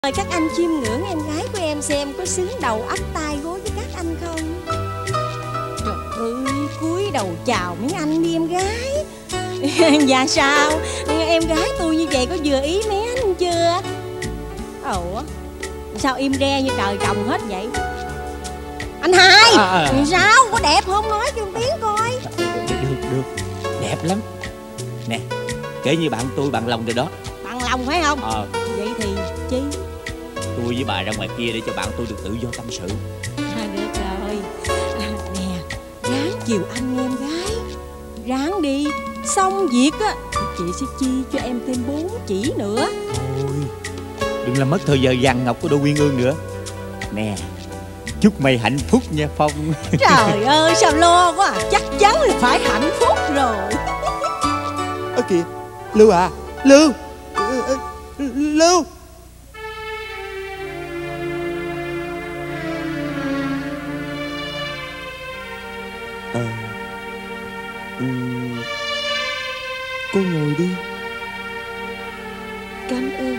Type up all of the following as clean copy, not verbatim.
Mời các anh chiêm ngưỡng em gái của em xem có xứng đầu ấp tai gối với các anh không. Trời ơi, cúi đầu chào mấy anh đi em gái. Dạ sao, em gái tôi như vậy có vừa ý mấy anh chưa? Ủa, sao im re như trời trồng hết vậy? Anh Hai, sao, có đẹp không? Nói cho một tiếng coi. Được, đẹp lắm. Nè, kể như bạn tôi bằng lòng rồi đó. Bằng lòng phải không? Vậy thì chi? Tôi với bà ra ngoài kia để cho bạn tôi được tự do tâm sự. Được rồi. Nè, ráng chiều anh em gái. Ráng đi, xong việc á chị sẽ chi cho em thêm 4 chỉ nữa. Thôi, đừng làm mất thời giờ vàng ngọc của Đỗ Quyên Ương nữa. Nè, chúc mày hạnh phúc nha Phong. Trời ơi, sao lo quá à. Chắc chắn là phải hạnh phúc rồi. Ơ kìa, Lưu à, Lưu. Lưu. Cô ngồi đi. Cảm ơn.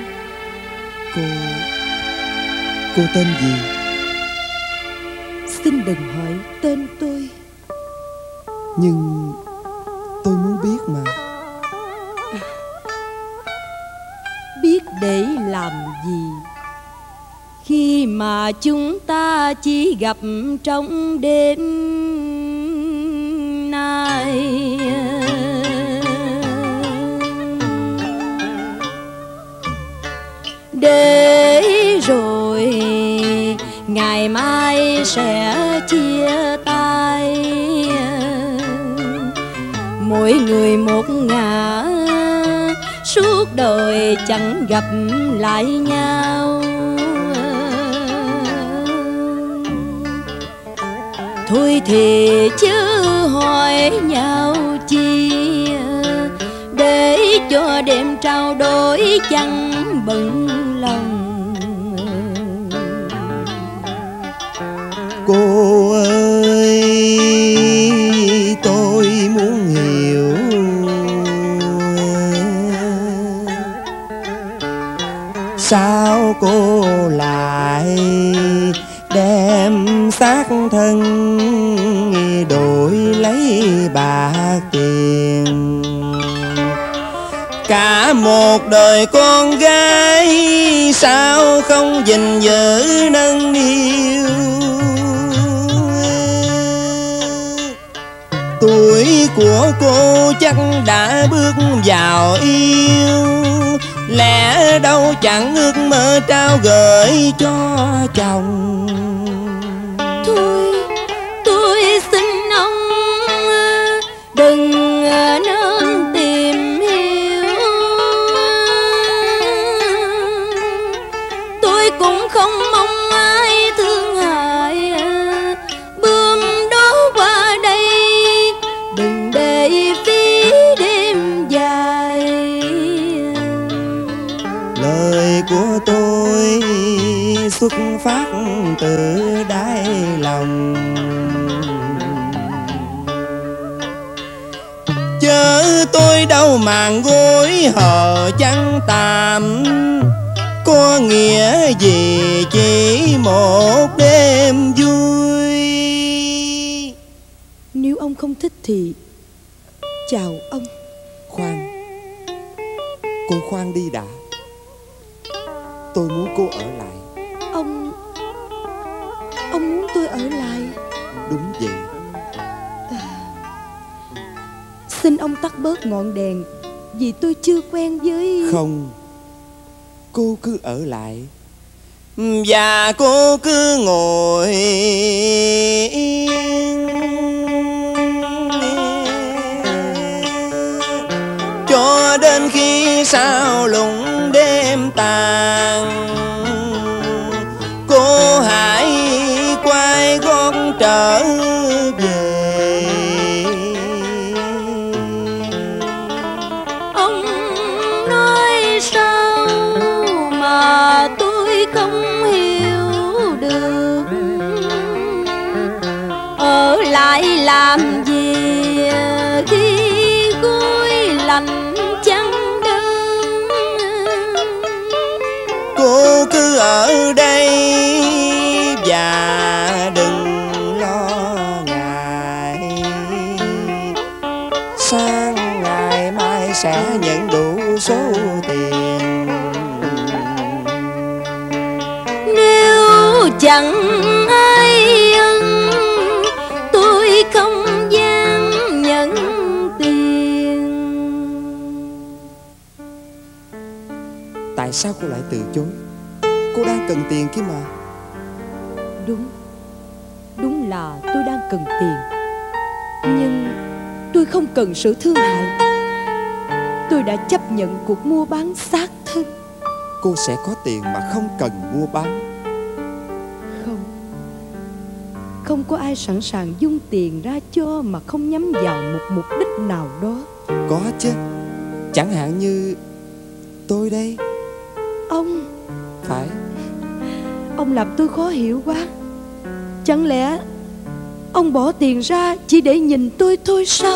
Cô tên gì? Xin đừng hỏi tên tôi. Nhưng tôi muốn biết mà. Biết để làm gì khi mà chúng ta chỉ gặp trong đêm nay. Để rồi ngày mai sẽ chia tay, mỗi người một ngả, suốt đời chẳng gặp lại nhau. Thôi thì chứ hỏi nhau chi, để cho đêm trao đổi chẳng bận lòng. Cô ơi, tôi muốn hiểu sao cô lại đem xác thân đổi lấy bạc tiền. Cả một đời con gái sao không gìn giữ nâng niu. Tuổi của cô chắc đã bước vào yêu, lẽ đâu chẳng ước mơ trao gửi cho chồng. Tôi xin ông đừng nên tìm hiểu. Tôi cũng không mong ai thương hại, bướm đó qua đây đừng để phí đêm dài. Lời của tôi xuất phát từ đáy lòng, chớ tôi đâu màn gối hờ trắng tạm, có nghĩa gì chỉ một đêm vui. Nếu ông không thích thì chào ông. Khoan, cô khoan đi đã. Tôi muốn cô ở lại. Ông muốn tôi ở lại? Đúng vậy. Xin ông tắt bớt ngọn đèn, vì tôi chưa quen với... Không, cô cứ ở lại. Và cô cứ ngồi yên cho đến khi sao lùng đêm tàn. Cô hãy quay gót trở về. Ông nói sao mà tôi không hiểu được. Ở lại làm gì khi gối lạnh chẳng đơn. Cô cứ ở đây và đừng lo ngại, sang ngày mai sẽ nhận đủ số tiền. Nếu chẳng ai ân tôi không dám nhận tiền. Tại sao cô lại từ chối? Cô đang cần tiền kia mà. Đúng là tôi đang cần tiền, nhưng tôi không cần sự thương hại. Tôi đã chấp nhận cuộc mua bán xác thân. Cô sẽ có tiền mà không cần mua bán. Không có ai sẵn sàng dung tiền ra cho mà không nhắm vào một mục đích nào đó. Có chứ. Chẳng hạn như tôi đây. Ông. Phải. Ông làm tôi khó hiểu quá. Chẳng lẽ ông bỏ tiền ra chỉ để nhìn tôi thôi sao?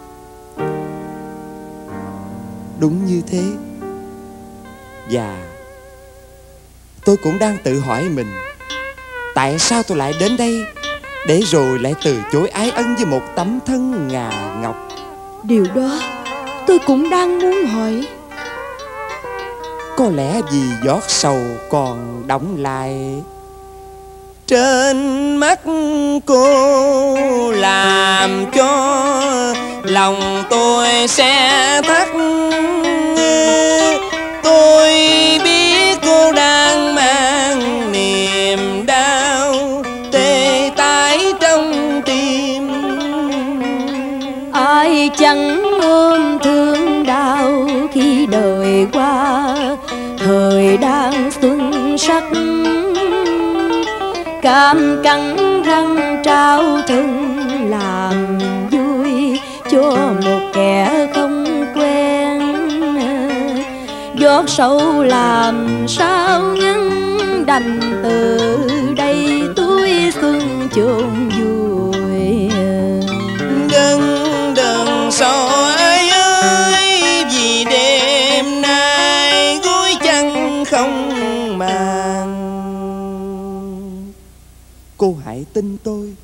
Đúng như thế. Và tôi cũng đang tự hỏi mình, tại sao tôi lại đến đây để rồi lại từ chối ái ân với một tấm thân ngà ngọc. Điều đó tôi cũng đang muốn hỏi. Có lẽ vì giọt sầu còn đọng lại trên mắt cô, làm cho lòng tôi sẽ thắt. Tôi biết cô đang mang niềm đau tê tái trong tim. Ai chẳng ôm thương đau khi đời qua, thời đang xuân sắc. Cam cắn răng trao thân làm vui cho một kẻ không quen. Giọt sâu làm sao ngăn, đành từ đây túi xuân chôn vùi. Đừng sầu ai ơi, vì đêm nay gối chăn không màn. Cô hãy tin tôi.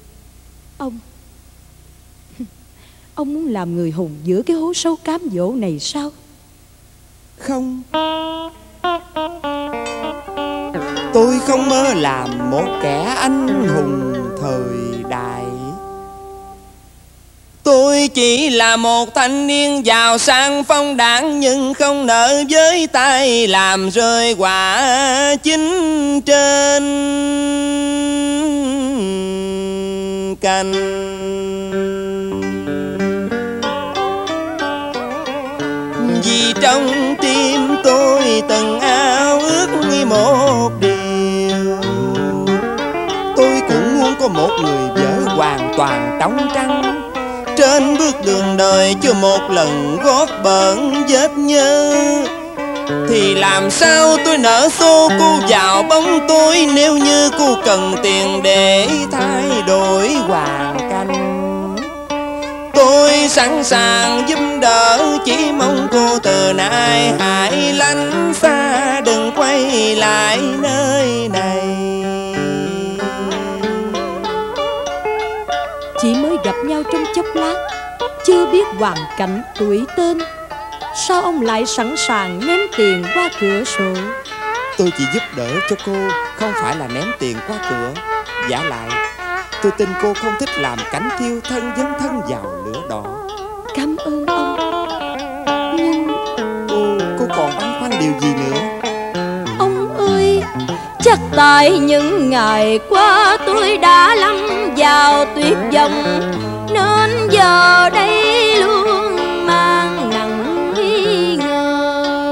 Ông muốn làm người hùng giữa cái hố sâu cám dỗ này sao? Không, tôi không mơ làm một kẻ anh hùng thời đại. Tôi chỉ là một thanh niên giàu sang phong đãng, nhưng không nỡ với tay làm rơi quả chín trên cành. Vì trong tim tôi từng ao ước một điều, tôi cũng muốn có một người vợ hoàn toàn trong trắng. Trên bước đường đời chưa một lần gót bẩn vết nhơ, thì làm sao tôi nỡ xô cô vào bóng tối, nếu như cô cần tiền để thay đổi hoàn cảnh. Tôi sẵn sàng giúp đỡ, chỉ mong cô từ nay hãy lánh xa, đừng quay lại nơi này. Chỉ mới gặp nhau trong chốc lát, chưa biết hoàn cảnh tuổi tên, sao ông lại sẵn sàng ném tiền qua cửa sổ? Tôi chỉ giúp đỡ cho cô, không phải là ném tiền qua cửa. Vả lại, tôi tin cô không thích làm cảnh thiêu thân dấn thân vào lửa đỏ. Cảm ơn ông. Nhưng cô còn băn khoăn điều gì nữa? Ông ơi, chắc tại những ngày qua tôi đã lâm vào tuyệt vọng, nên giờ đây luôn mang nặng nghi ngờ.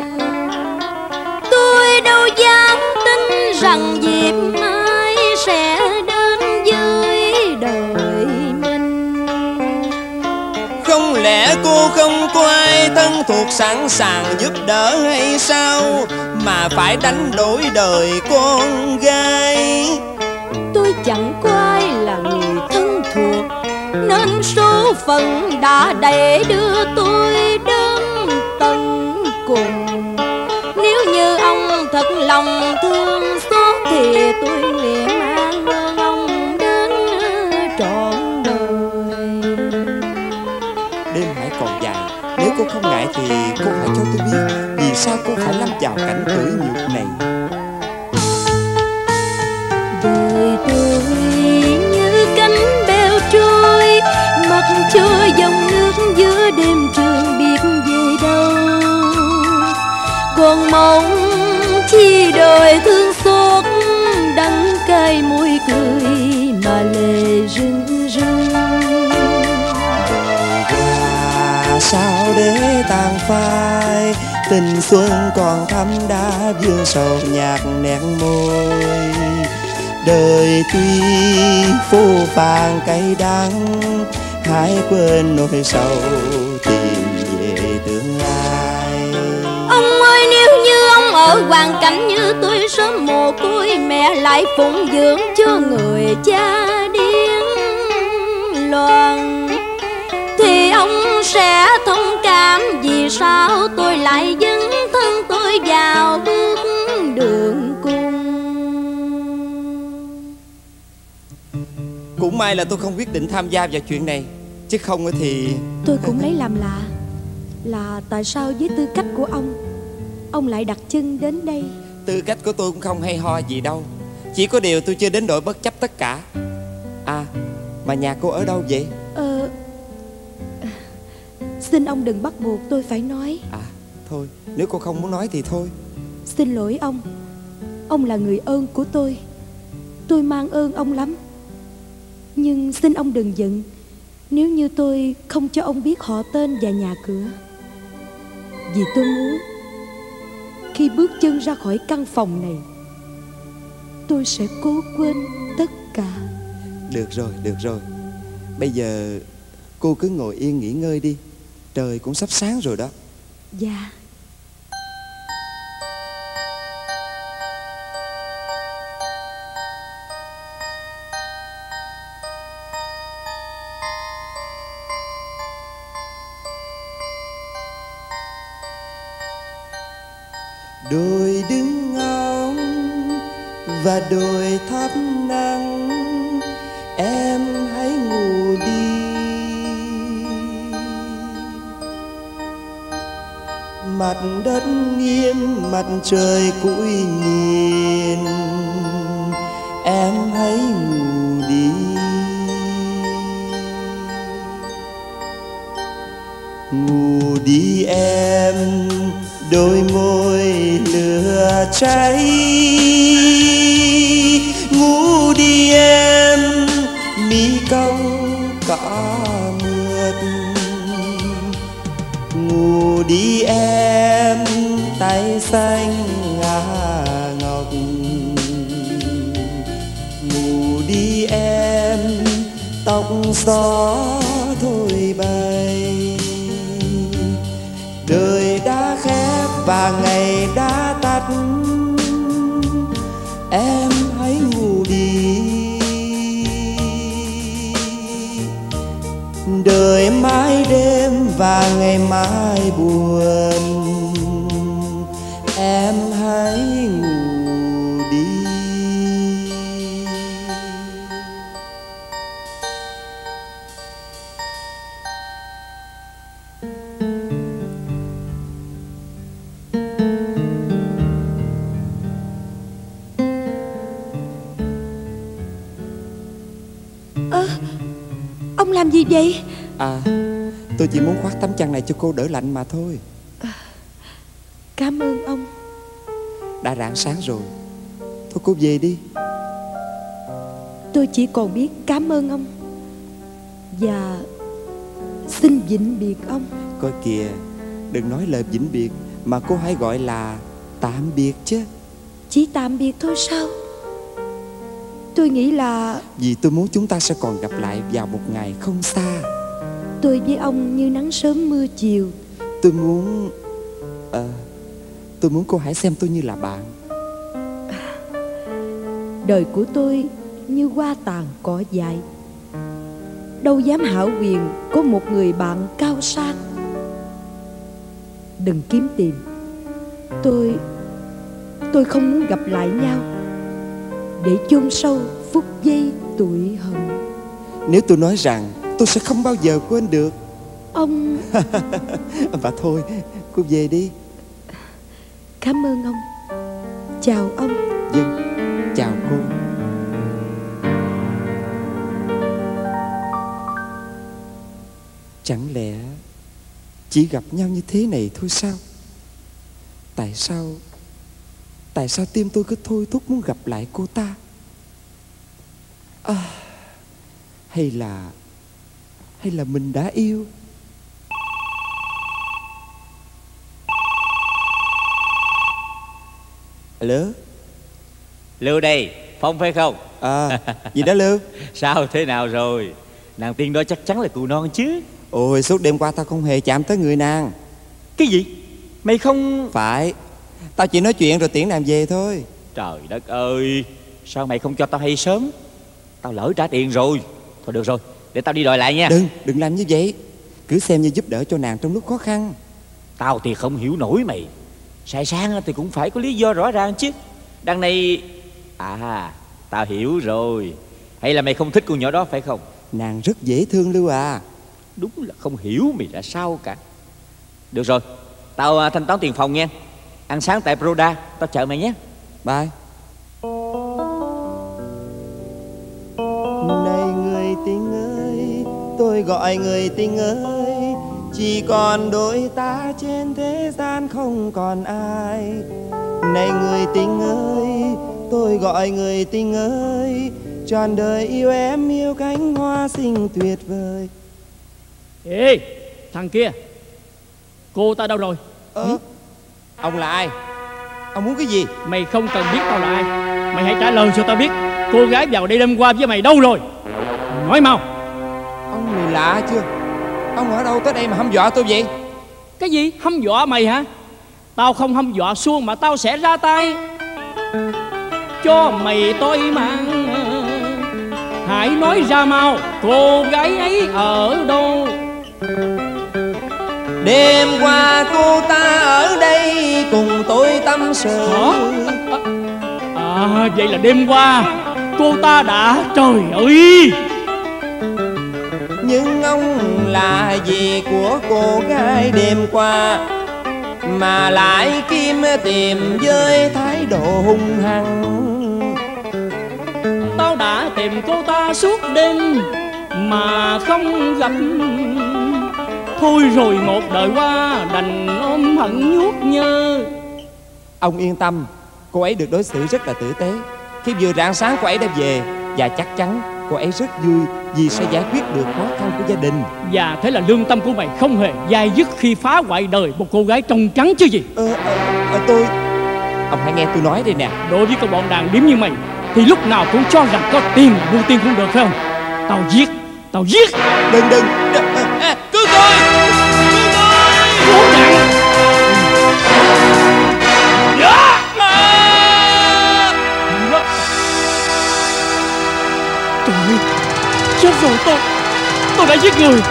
Tôi đâu dám tin rằng dịp mai sẽ đến với đời mình. Không lẽ cô không có ai thân thuộc sẵn sàng giúp đỡ hay sao, mà phải đánh đổi đời con gái? Tôi chẳng có ai là người thân thuộc, nên số phận đã đẩy đưa tôi đến tận cùng. Nếu như ông thật lòng thương phải lâm vào cảnh tủi nhục này. Đời tôi như cánh bèo trôi, mặt trôi dòng nước giữa đêm trường biết về đâu. Còn mong chi đời thương xót, đắng cay môi cười mà lệ rưng rưng. Sao để tàn phai, tình xuân còn thắm đã vương sầu nhạt nén môi. Đời tuy phũ phàng cay đắng, hãy quên nỗi sầu tìm về tương lai. Ông ơi, nếu như ông ở hoàn cảnh như tôi, sớm mồ côi mẹ lại phụng dưỡng cho người cha điên loạn, thì ông sẽ thông cảm vì sao tôi lại dấn thân tôi vào bước đường cùng. Cũng may là tôi không quyết định tham gia vào chuyện này, chứ không thì... Tôi cũng lấy làm lạ là tại sao với tư cách của ông lại đặt chân đến đây. Tư cách của tôi cũng không hay ho gì đâu, chỉ có điều tôi chưa đến nỗi bất chấp tất cả. À, mà nhà cô ở đâu vậy? Xin ông đừng bắt buộc tôi phải nói. À, thôi, nếu cô không muốn nói thì thôi. Xin lỗi ông là người ơn của tôi mang ơn ông lắm. Nhưng xin ông đừng giận nếu như tôi không cho ông biết họ tên và nhà cửa, vì tôi muốn khi bước chân ra khỏi căn phòng này, tôi sẽ cố quên tất cả. Được rồi. Bây giờ cô cứ ngồi yên nghỉ ngơi đi, trời cũng sắp sáng rồi đó. Dạ. Đôi đứng ngóng và đôi thắp nắng, em hãy ngủ đi. Mặt đất nghiêm, mặt trời cúi nhìn, em hãy ngủ đi. Ngủ đi em, đôi môi lửa cháy. Ngủ đi em, mi cong cỏ mượt. Ngủ đi em, tay xanh ngà ngọc. Ngủ đi em, tóc gió thôi bay. Đời đã khép và ngày đã tắt, em hãy ngủ đi. Đời mãi đêm và ngày mai buồn, em hãy ngủ đi. Ông làm gì vậy? À, tôi chỉ muốn khoác tấm chăn này cho cô đỡ lạnh mà thôi. Cảm ơn ông. Đã rạng sáng rồi, thôi cô về đi. Tôi chỉ còn biết cảm ơn ông và xin vĩnh biệt ông. Coi kìa, đừng nói lời vĩnh biệt mà cô hãy gọi là tạm biệt chứ. Chỉ tạm biệt thôi sao? Tôi nghĩ là vì tôi muốn chúng ta sẽ còn gặp lại vào một ngày không xa. Tôi với ông như nắng sớm mưa chiều. Tôi muốn cô hãy xem tôi như là bạn. Đời của tôi như hoa tàn cỏ dại, đâu dám hão quyền có một người bạn cao sang. Đừng kiếm tìm. Tôi không muốn gặp lại nhau để chôn sâu phút giây tủi hận. Nếu tôi nói rằng tôi sẽ không bao giờ quên được ông. Và thôi, cô về đi. Cảm ơn ông. Chào ông. Vâng, chào cô. Chẳng lẽ chỉ gặp nhau như thế này thôi sao? Tại sao tim tôi cứ thôi thúc muốn gặp lại cô ta? Hay là mình đã yêu? Alo. Lưu đây, Phong phải không? Gì đó Lưu? Sao thế nào rồi? Nàng tiên đó chắc chắn là cừu non chứ. Ôi, suốt đêm qua tao không hề chạm tới người nàng. Cái gì? Mày không... Phải, tao chỉ nói chuyện rồi tiễn nàng về thôi. Trời đất ơi, sao mày không cho tao hay sớm? Tao lỡ trả tiền rồi. Thôi được rồi, để tao đi đòi lại nha. Đừng làm như vậy. Cứ xem như giúp đỡ cho nàng trong lúc khó khăn. Tao thì không hiểu nổi mày. Xài sang thì cũng phải có lý do rõ ràng chứ. Đằng này... tao hiểu rồi. Hay là mày không thích con nhỏ đó phải không? Nàng rất dễ thương Lưu à. Đúng là không hiểu mày đã sao cả. Được rồi, tao thanh toán tiền phòng nha. Ăn sáng tại Proda, tao chờ mày nhé. Bye. Này người tình ơi, tôi gọi người tình ơi, chỉ còn đôi ta trên thế gian không còn ai. Này người tình ơi, tôi gọi người tình ơi, trọn đời yêu em yêu cánh hoa xinh tuyệt vời. Ê, thằng kia, cô ta đâu rồi? Ông là ai? Ông muốn cái gì? Mày không cần biết tao là ai. Mày hãy trả lời cho tao biết cô gái vào đây đêm qua với mày đâu rồi. Nói mau. Ông này lạ chưa? Ông ở đâu tới đây mà hăm dọa tôi vậy? Cái gì? Hăm dọa mày hả? Tao không hăm dọa Xuân mà tao sẽ ra tay cho mày tôi mang. Hãy nói ra mau, cô gái ấy ở đâu? Đêm qua cô ta ở đây cùng tôi tâm sự. Vậy là đêm qua cô ta đã... Trời ơi! Nhưng ông là gì của cô gái đêm qua mà lại kiếm tìm với thái độ hung hăng? Tao đã tìm cô ta suốt đêm mà không gặp. Thôi rồi một đời qua đành ôm hận nhuốc nhơ. Ông yên tâm, cô ấy được đối xử rất là tử tế. Khi vừa rạng sáng cô ấy đã về, và chắc chắn cô ấy rất vui vì sẽ giải quyết được khó khăn của gia đình. Và thế là lương tâm của mày không hề dai dứt khi phá hoại đời một cô gái trong trắng chứ gì. Tôi... Ông hãy nghe tôi nói đây nè. Đối với con bọn đàn điếm như mày thì lúc nào cũng cho rằng có tiền là mua tiền không được phải không? Tao giết. Đừng cứu tôi. Cứu tôi. Trời ơi, chết rồi, tôi đã giết người.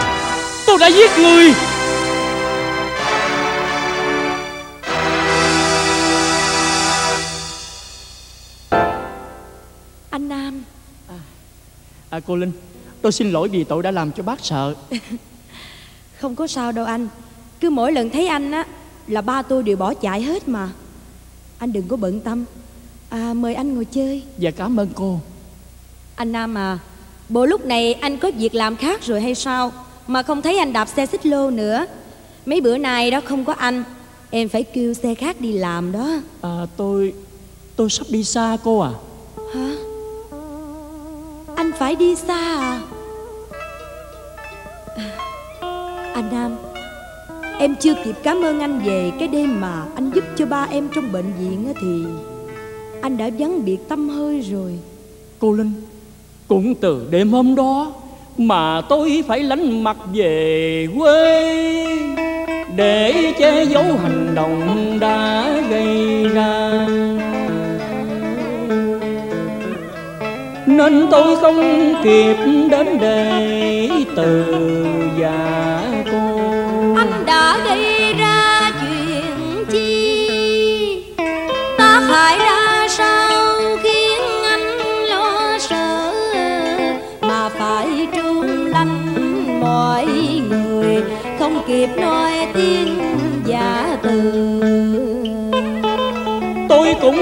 Anh Nam. Cô Linh, tôi xin lỗi vì tội đã làm cho bác sợ. Không có sao đâu anh. Cứ mỗi lần thấy anh á là ba tôi đều bỏ chạy hết mà. Anh đừng có bận tâm. Mời anh ngồi chơi. Dạ cảm ơn cô. Anh Nam à, bộ lúc này anh có việc làm khác rồi hay sao mà không thấy anh đạp xe xích lô nữa? Mấy bữa nay đó không có anh, em phải kêu xe khác đi làm đó. Tôi sắp đi xa cô à. Hả? Anh phải đi xa à? Anh Nam, em chưa kịp cảm ơn anh về cái đêm mà anh giúp cho ba em trong bệnh viện á, thì anh đã vắng biệt tăm hơi rồi. Cô Linh, cũng từ đêm hôm đó mà tôi phải lánh mặt về quê để che giấu hành động đã gây ra, nên tôi không kịp đến để từ già cô. Anh đã gây ra chuyện chi, tác hại ra sao khiến anh lo sợ mà phải trốn lánh mọi người, không kịp nói tiếng giả từ.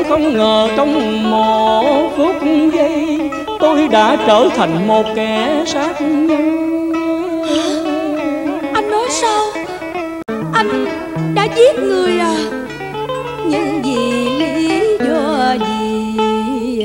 không ngờ trong một phút giây tôi đã trở thành một kẻ sát nhân. Anh nói sao? Anh đã giết người à? Nhưng vì lý do gì?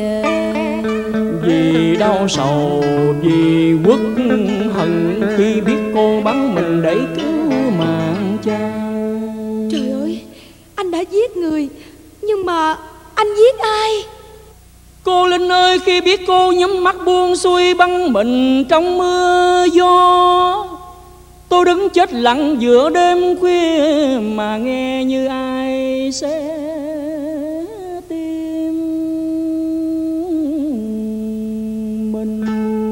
Vì đau sầu, vì uất hận khi biết cô bắn mình để cứu mạng cha. Trời ơi, anh đã giết người, nhưng mà anh giết ai? Cô Linh ơi, khi biết cô nhắm mắt buông xuôi bắn mình trong mưa gió, tôi đứng chết lặng giữa đêm khuya mà nghe như ai sẽ tim mình.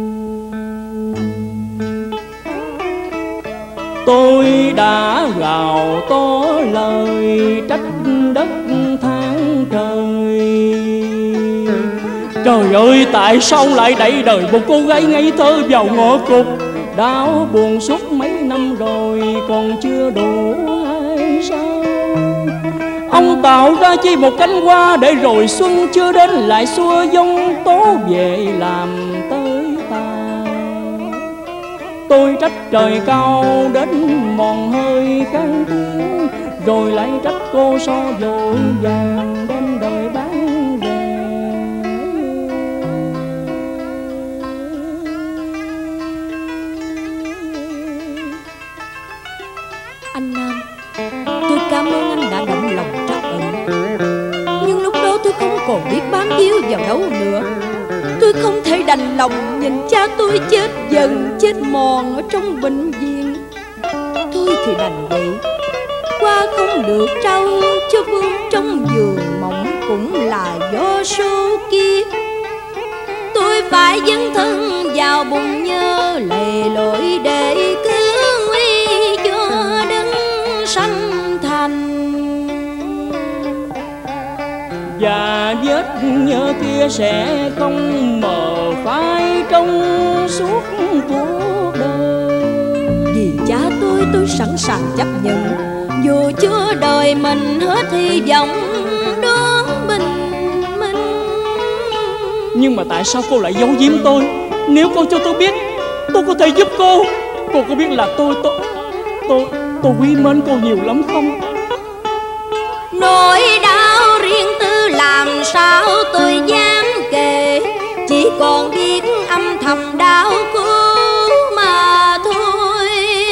Tôi đã gào to lời trách đất than trời. Trời ơi, tại sao lại đẩy đời một cô gái ngây thơ vào ngõ cụt? Đau buồn suốt mấy năm rồi còn chưa đủ hay sao? Ông tạo ra chi một cánh hoa để rồi xuân chưa đến lại xua giông tố về làm tới ta. Tôi trách trời cao đến mòn hơi khang tiếng, rồi lại trách cô so vội vàng đem đời bán rẻ. Anh Nam, tôi cảm ơn anh đã động lòng trắc ẩn, nhưng lúc đó tôi không còn biết bám víu vào đâu nữa. Tôi không thể đành lòng nhìn cha tôi chết dần chết mòn ở trong bệnh viện. Tôi thì đành vậy, qua không được trao cho vương trong giường mộng cũng là do số kiếp. Tôi phải dấn thân vào bụng nhớ lầy lội để cứu nguy cho đấng sanh thành. Và vết nhớ kia sẽ không mờ phai trong suốt cuộc đời. Vì cha tôi sẵn sàng chấp nhận, dù chưa đời mình hết hy vọng đón bình minh. Nhưng mà tại sao cô lại giấu giếm tôi? Nếu cô cho tôi biết, tôi có thể giúp cô. Cô có biết là tôi quý mến cô nhiều lắm không? Nỗi đau riêng tư làm sao tôi dám kể, chỉ còn biết âm thầm đau khổ mà thôi.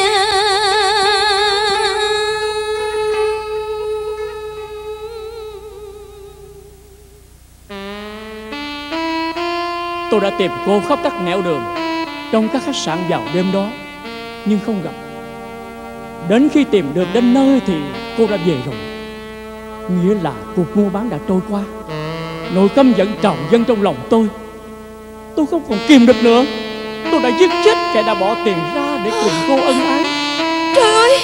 Tôi đã tìm cô khắp các nẻo đường, trong các khách sạn vào đêm đó, nhưng không gặp. Đến khi tìm được đến nơi thì cô đã về rồi. Nghĩa là cuộc mua bán đã trôi qua. Nỗi căm giận trào dâng trong lòng tôi không còn kìm được nữa. Tôi đã giết chết kẻ đã bỏ tiền ra để cùng cô ân ái. Trời ơi,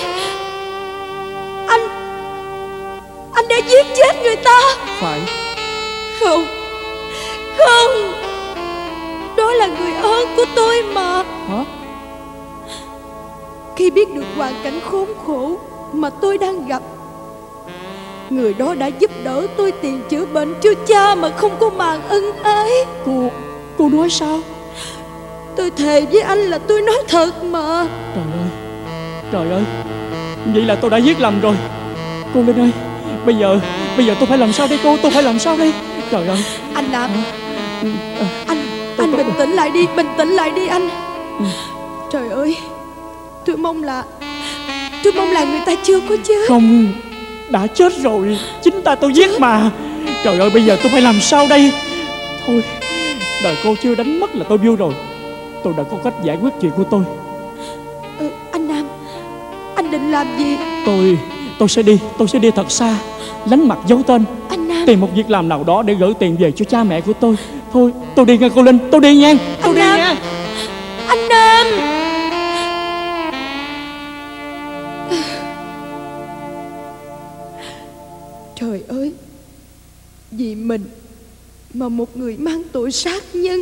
anh đã giết chết người ta. Phải. Không, đó là người ơn của tôi mà. Hả? Khi biết được hoàn cảnh khốn khổ mà tôi đang gặp, người đó đã giúp đỡ tôi tiền chữa bệnh cho cha mà không có màng ân ái. Cô nói sao? Tôi thề với anh là tôi nói thật mà. Trời ơi, vậy là tôi đã giết lầm rồi. Cô Linh ơi, bây giờ tôi phải làm sao đây cô? Tôi phải làm sao đây? Trời ơi. Anh Nam, anh bình tĩnh lại đi anh. Trời ơi, tôi mong là người ta chưa có chết. Không, đã chết rồi. Chính tôi giết mà. Trời ơi, bây giờ tôi phải làm sao đây? Thôi, đời cô chưa đánh mất là tôi vui rồi. Tôi đã có cách giải quyết chuyện của tôi. Anh Nam, anh định làm gì? Tôi sẽ đi thật xa, lánh mặt giấu tên, anh Nam, tìm một việc làm nào đó để gửi tiền về cho cha mẹ của tôi. Thôi, tôi đi nha cô Linh, tôi đi nha. Tôi đi nha. Anh Nam. Trời ơi, vì mình mà một người mang tội sát nhân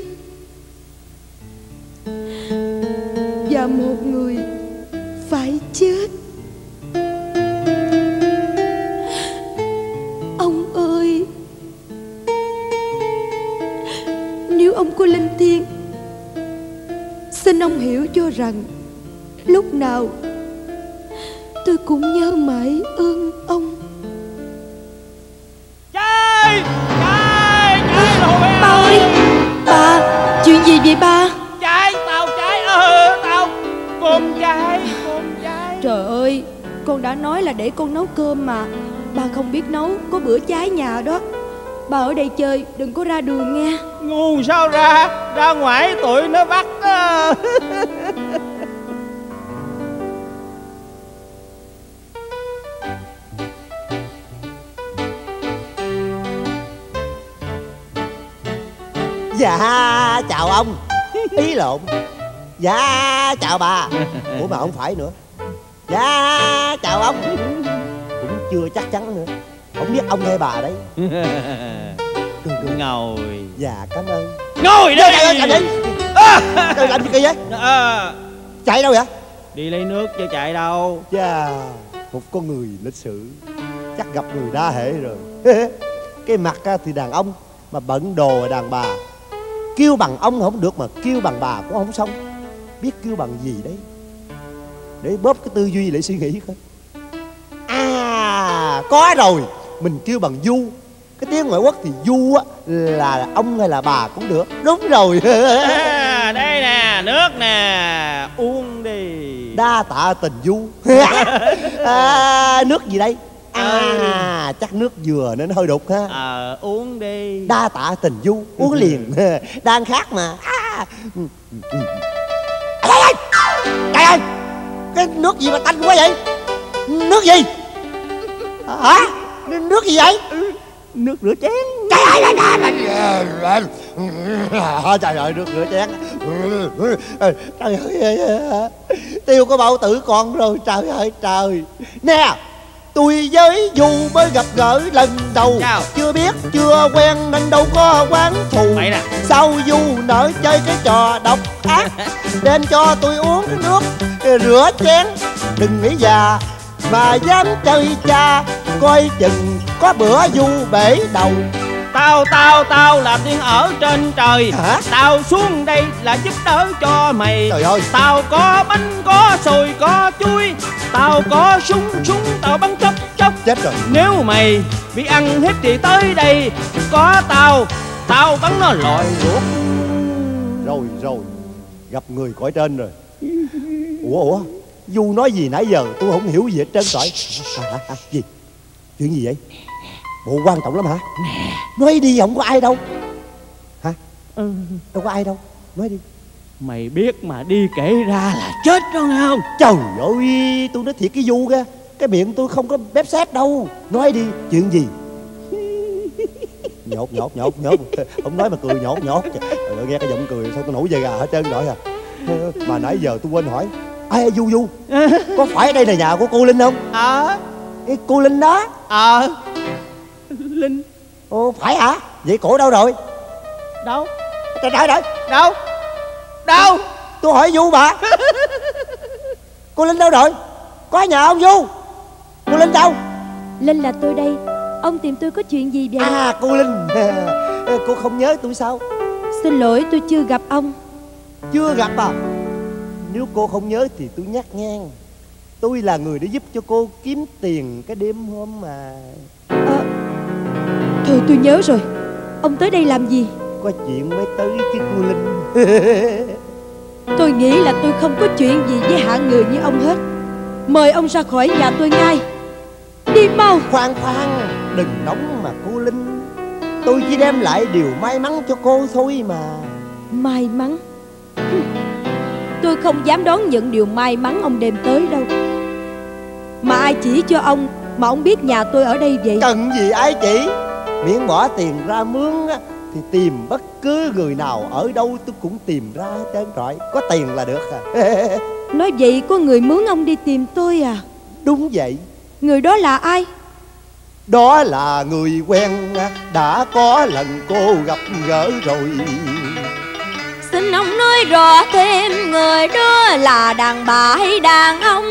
và một người phải chết. Ông ơi, nếu ông có linh thiêng, xin ông hiểu cho rằng lúc nào tôi cũng nhớ mãi ơn ông. Trai rồi Ba ơi, ba, chuyện gì vậy ba? Trai, tao con trai. Trời ơi, con đã nói là để con nấu cơm mà. Ba không biết nấu, có bữa cháy nhà đó. Ba ở đây chơi, đừng có ra đường nghe. Ngu sao ra ngoài tụi nó bắt á. Dạ chào ông. Ý lộn. Dạ chào bà. Ủa mà không phải nữa. Dạ chào ông. Cũng chưa chắc chắn nữa. Không biết ông hay bà đấy. Được. Ngồi. Dạ cảm ơn. Ngồi đây. Trời làm gì kỳ vậy? Chạy đâu vậy? Đi lấy nước chứ chạy đâu. Dạ, một con người lịch sự, chắc gặp người đa hệ rồi. Cái mặt thì đàn ông, mà bận đồ là đàn bà. Kêu bằng ông không được mà kêu bằng bà cũng không xong. Biết kêu bằng gì đấy để bóp cái tư duy lại suy nghĩ coi. À, có rồi. Mình kêu bằng du. Cái tiếng ngoại quốc thì du á là ông hay là bà cũng được. Đúng rồi. Đây nè, nước nè, uống đi. Đa tạ tình du. Nước gì đây? Chắc nước dừa nên hơi đục ha. Uống đi. Đa tạ tình du. Uống liền. Đang khát mà. Trời ơi, cái nước gì mà tanh quá vậy? Nước gì? Hả? Nước gì vậy? Nước rửa chén. Trời ơi, nước rửa chén. Trời ơi, tiêu có bao tử con rồi. Trời ơi trời. Nè, tôi với Du mới gặp gỡ lần đầu. Sao? Chưa biết, chưa quen nên đâu có quán thù. Sao Du nỡ chơi cái trò độc ác nên cho tôi uống cái nước rửa chén. Đừng nghĩ già mà dám chơi cha, coi chừng có bữa Du bể đầu. Tao là tiên ở trên trời. Hả? Tao xuống đây là giúp đỡ cho mày. Trời ơi. Tao có bánh, có xôi, có chuối. Tao có súng, tao bắn chốc. Chết rồi. Nếu mày bị ăn hết thì tới đây có tao bắn nó lòi ruột. Rồi, gặp người cõi trên rồi. Ủa, Du nói gì nãy giờ tôi không hiểu gì hết trơn trọi. Gì? Chuyện gì vậy? Bộ quan trọng lắm hả? Nói đi, không có ai đâu. Hả? Đâu có ai đâu. Nói đi. Mày biết mà đi kể ra là chết đó nghe không? Trời ơi, tôi nói thiệt cái Du kìa, cái miệng tôi không có bếp xếp đâu. Nói đi, chuyện gì? Nhột. Không nói mà cười nhột. Trời ơi, nghe cái giọng cười sao tôi nổi da gà hết trơn rồi à. Mà nãy giờ tôi quên hỏi. Ai Du? Có phải đây là nhà của cô Linh không? Cái cô Linh đó. Linh. Ồ, phải hả? Vậy cổ đâu rồi? Đâu? Trời ơi. Đâu? Tôi hỏi Du bà. Cô Linh đâu rồi? Có nhà không Du? Cô Linh đâu? Linh là tôi đây. Ông tìm tôi có chuyện gì vậy? À, cô Linh. Cô không nhớ tôi sao? Xin lỗi, tôi chưa gặp ông. Chưa gặp à? Nếu cô không nhớ thì tôi nhắc ngang. Tôi là người để giúp cho cô kiếm tiền cái đêm hôm mà. Thôi tôi nhớ rồi. Ông tới đây làm gì? Có chuyện mới tới chứ cô Linh. Tôi nghĩ là tôi không có chuyện gì với hạng người như ông hết. Mời ông ra khỏi nhà tôi ngay. Đi mau. Khoan, đừng nóng mà cô Linh. Tôi chỉ đem lại điều may mắn cho cô thôi mà. May mắn? Tôi không dám đón nhận điều may mắn ông đem tới đâu. Mà ai chỉ cho ông mà ông biết nhà tôi ở đây vậy? Cần gì ai chỉ. Miễn bỏ tiền ra mướn á, thì tìm bất cứ người nào ở đâu tôi cũng tìm ra hết trơn trọi. Có tiền là được à. Nói vậy có người mướn ông đi tìm tôi à? Đúng vậy. Người đó là ai? Đó là người quen đã có lần cô gặp gỡ rồi. Xin ông nói rõ thêm người đó là đàn bà hay đàn ông?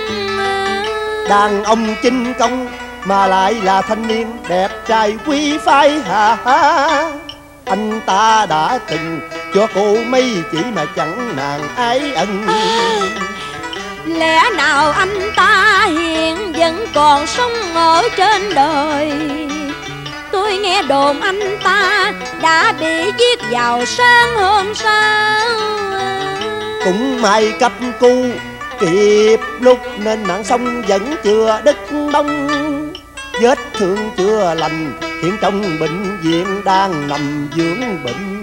Đàn ông chính công mà lại là thanh niên đẹp trai quý phái. Anh ta đã từng cho cô mấy chỉ mà chẳng nàng ái ân. Lẽ nào anh ta hiện vẫn còn sống ở trên đời? Tôi nghe đồn anh ta đã bị giết vào sáng hôm sau. Cũng may cấp cu kịp lúc nên mạng sống vẫn chưa đứt bông. Vết thương chưa lành hiện trong bệnh viện đang nằm dưỡng bệnh.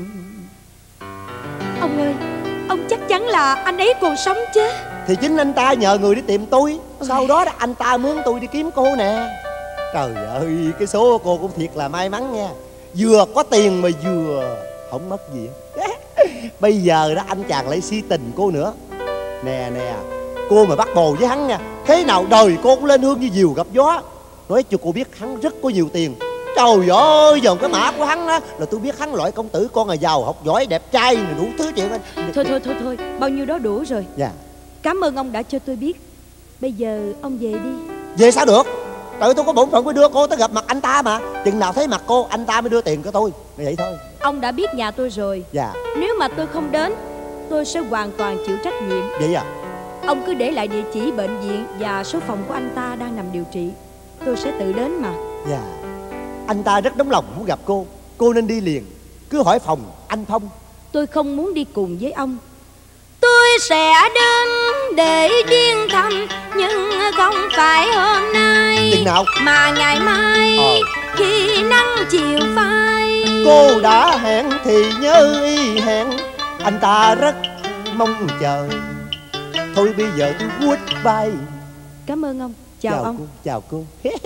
Ông ơi, ông chắc chắn là anh ấy còn sống chứ? Thì chính anh ta nhờ người đi tìm tôi. Sau đó anh ta mướn tôi đi kiếm cô nè. Trời ơi, cái số cô cũng thiệt là may mắn nha. Vừa có tiền mà vừa không mất gì. Bây giờ đó anh chàng lại si tình cô nữa. Nè nè, cô mà bắt bồ với hắn nha, thế nào đời cô cũng lên hương như diều gặp gió. Nói cho cô biết hắn rất có nhiều tiền. Trời ơi, dòm cái mã của hắn á là tôi biết hắn loại công tử con là giàu, học giỏi, đẹp trai, đủ thứ chuyện. Thôi, bao nhiêu đó đủ rồi. Dạ. Cảm ơn ông đã cho tôi biết. Bây giờ ông về đi. Về sao được? Trời, tôi có bổn phận mới đưa cô tới gặp mặt anh ta mà. Chừng nào thấy mặt cô, anh ta mới đưa tiền cho tôi. Vậy thôi. Ông đã biết nhà tôi rồi. Dạ. Nếu mà tôi không đến, tôi sẽ hoàn toàn chịu trách nhiệm. Vậy à? Ông cứ để lại địa chỉ bệnh viện và số phòng của anh ta đang nằm điều trị. Tôi sẽ tự đến mà. Dạ. Anh ta rất nóng lòng muốn gặp cô. Cô nên đi liền. Cứ hỏi phòng anh Phong. Tôi không muốn đi cùng với ông. Tôi sẽ đến để viếng thăm, nhưng không phải hôm nay Chừng nào? mà ngày mai khi nắng chiều phai. Cô đã hẹn thì nhớ y hẹn. Anh ta rất mong chờ. Thôi bây giờ tôi goodbye. Cảm ơn ông. Chào ông. Cô, chào cô.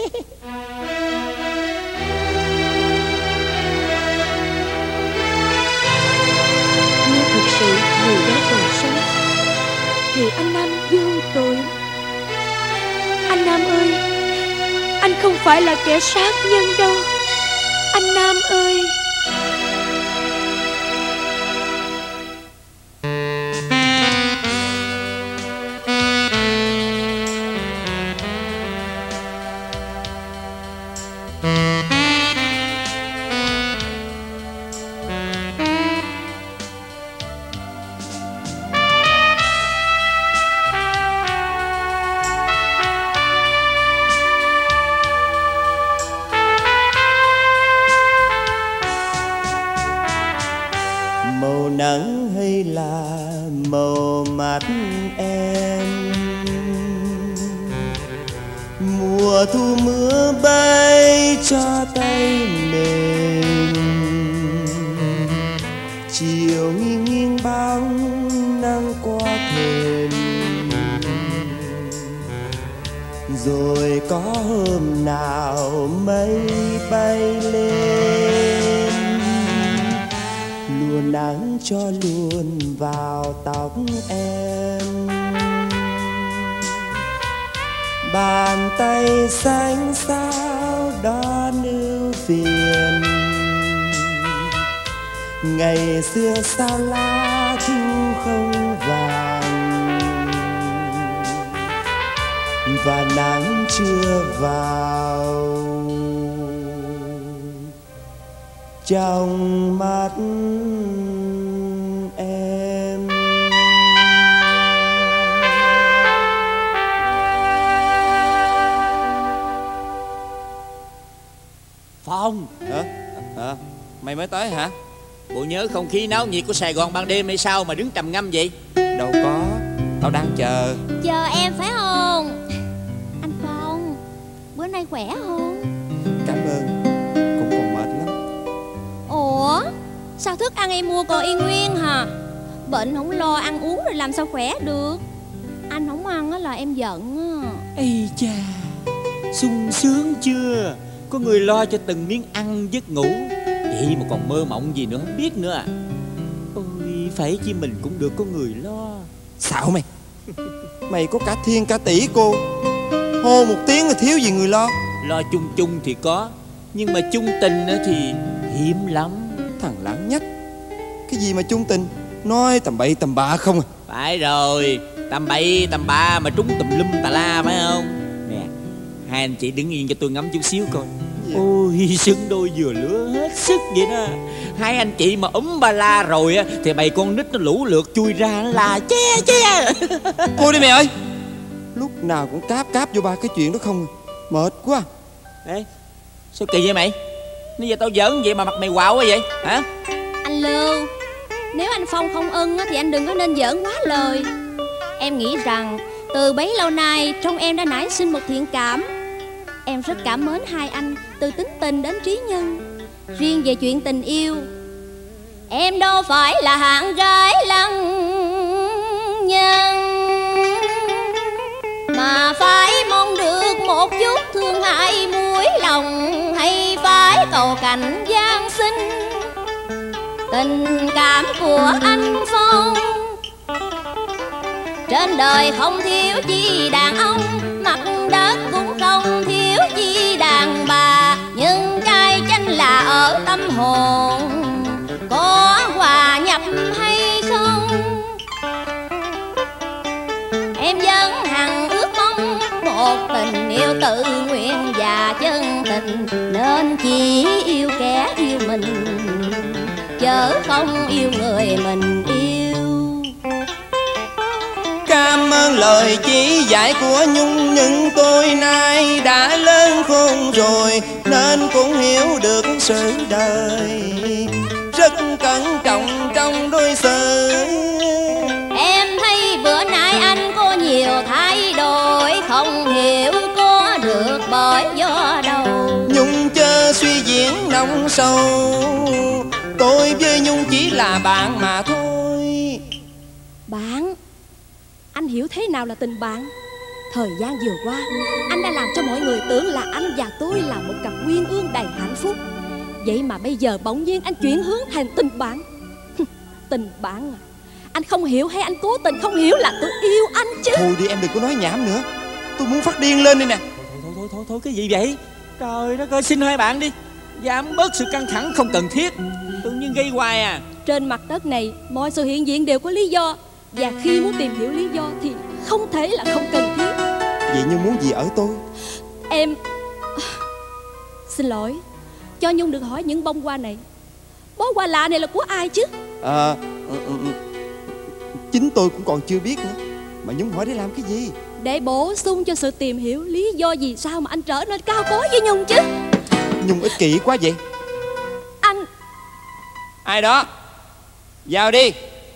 Nếu thực sự người đó còn sống thì anh Nam vô tội. Anh Nam ơi, anh không phải là kẻ sát nhân đâu. Anh Nam ơi. Màu nắng hay là màu mắt em, mùa thu mưa bay cho tay mềm, chiều nghiêng nghiêng bóng nắng qua thềm. Rồi có hôm nào mây bay lên, lùa nắng cho luôn vào tóc em. Bàn tay xanh xao đón ưu phiền, ngày xưa sao lá thu không vàng, và nắng chưa vào trong mắt em. Phong. Mày mới tới hả? Bộ nhớ không khí náo nhiệt của Sài Gòn ban đêm hay sao mà đứng trầm ngâm vậy? Đâu có, tao đang chờ. Chờ em phải không? Anh Phong, bữa nay khỏe không? Cảm ơn, cũng còn mệt lắm. Ủa, sao thức ăn em mua còn y nguyên hả? Bệnh không lo ăn uống rồi làm sao khỏe được? Anh không ăn á là em giận á. Ây cha, sung sướng chưa? Có người lo cho từng miếng ăn giấc ngủ. Vậy mà còn mơ mộng gì nữa không biết nữa à? Ôi, phải chi mình cũng được có người lo. Xạo mày. Mày có cả thiên cả tỷ cô, hô một tiếng là thiếu gì người lo. Lo chung chung thì có, nhưng mà chung tình thì hiếm lắm. Thằng lãng nhách, cái gì mà chung tình, nói tầm bậy tầm bạ không à. Phải rồi, tầm bậy tầm bạ mà trúng tùm lum tà la phải không? Nè, hai anh chị đứng yên cho tôi ngắm chút xíu coi. vậy? Ôi xứng đôi vừa lứa hết sức vậy đó. Hai anh chị mà ba la rồi á thì bầy con nít nó lũ lượt chui ra là che che. Thôi đi mẹ ơi, lúc nào cũng cáp vô ba cái chuyện đó không. Mệt quá. Ê, sao kỳ vậy mày? Bây giờ tao giỡn vậy mà mặt mày quạo quá vậy hả? Anh Lưu, nếu anh Phong không ưng thì anh đừng có nên giỡn quá lời. Em nghĩ rằng từ bấy lâu nay trong em đã nảy sinh một thiện cảm. Em rất cảm mến hai anh, từ tính tình đến trí nhân. Riêng về chuyện tình yêu, em đâu phải là hạng gái lăng nhân, mà phải mong được một chút thương hại mũi lòng, hay phải cầu cảnh gian sinh. Tình cảm của anh Phong trên đời không thiếu chi đàn ông, mặt đất cũng không thiếu chi đàn bà, nhưng trai chanh là ở tâm hồn, có hòa nhập hay không. Em vẫn hằng ước mong một tình yêu tự nguyện và chân tình, nên chỉ yêu kẻ yêu mình, chớ không yêu người mình yêu. Cảm ơn lời chỉ dạy của Nhung, nhưng tôi nay đã lớn khôn rồi nên cũng hiểu được sự đời, rất cẩn trọng trong đối xử. Em thấy bữa nay anh có nhiều thay đổi, không hiểu có được bởi do đâu. Nhung chớ suy diễn nông sâu, tôi với Nhung chỉ là bạn mà thôi. Bạn? Anh hiểu thế nào là tình bạn? Thời gian vừa qua, anh đã làm cho mọi người tưởng là anh và tôi là một cặp uyên ương đầy hạnh phúc. Vậy mà bây giờ bỗng nhiên anh chuyển hướng thành tình bạn. Tình bạn à? Anh không hiểu hay anh cố tình không hiểu là tôi yêu anh chứ? Thôi đi em, đừng có nói nhảm nữa, tôi muốn phát điên lên đây nè. Thôi cái gì vậy? Trời đất ơi, xin hai bạn đi, giảm bớt sự căng thẳng không cần thiết, tự nhiên gây hoài à. Trên mặt đất này mọi sự hiện diện đều có lý do, và khi muốn tìm hiểu lý do thì không thể là không cần thiết. Vậy Nhung muốn gì ở tôi? Em xin lỗi, cho Nhung được hỏi những bông hoa này, bó hoa lạ này là của ai chứ? Chính tôi cũng còn chưa biết nữa, mà Nhung hỏi để làm cái gì? Để bổ sung cho sự tìm hiểu lý do vì sao mà anh trở nên cao có với Nhung chứ. Nhung ích kỷ quá vậy. Anh... Ai đó? Vào đi.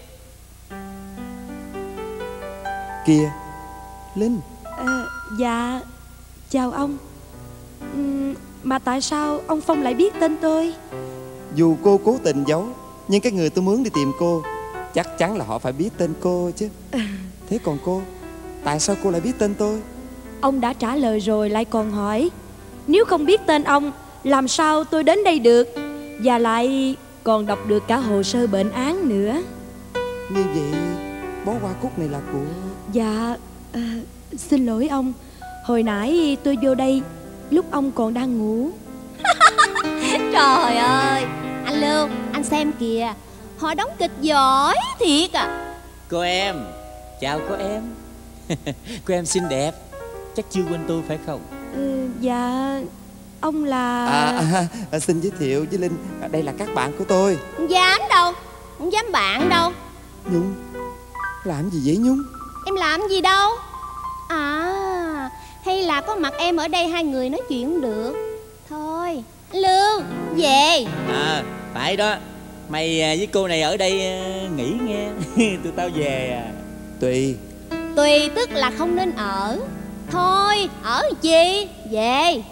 Kìa, Linh. Dạ, chào ông. Mà tại sao ông Phong lại biết tên tôi? Dù cô cố tình giấu, nhưng cái người tôi muốn đi tìm cô chắc chắn là họ phải biết tên cô chứ. Thế còn cô, tại sao cô lại biết tên tôi? Ông đã trả lời rồi lại còn hỏi. Nếu không biết tên ông, làm sao tôi đến đây được? Và lại còn đọc được cả hồ sơ bệnh án nữa. Như vậy bó hoa cúc này là của... Dạ, xin lỗi ông. Hồi nãy tôi vô đây lúc ông còn đang ngủ. Trời ơi, anh Lưu, anh xem kìa, họ đóng kịch giỏi thiệt à. Cô em, chào cô em. Cô em xinh đẹp, chắc chưa quên tôi phải không? Dạ, ông là... Xin giới thiệu với Linh, đây là các bạn của tôi. Không dám đâu, không dám bạn đâu. Nhung, làm gì vậy Nhung? Em làm gì đâu. À, hay là có mặt em ở đây hai người nói chuyện cũng được. Thôi, anh Lưu, về. À, phải đó. Mày với cô này ở đây nghỉ nghe. Tụi tao về à. Tùy. Tùy tức là không nên ở. Thôi, ở chi, về.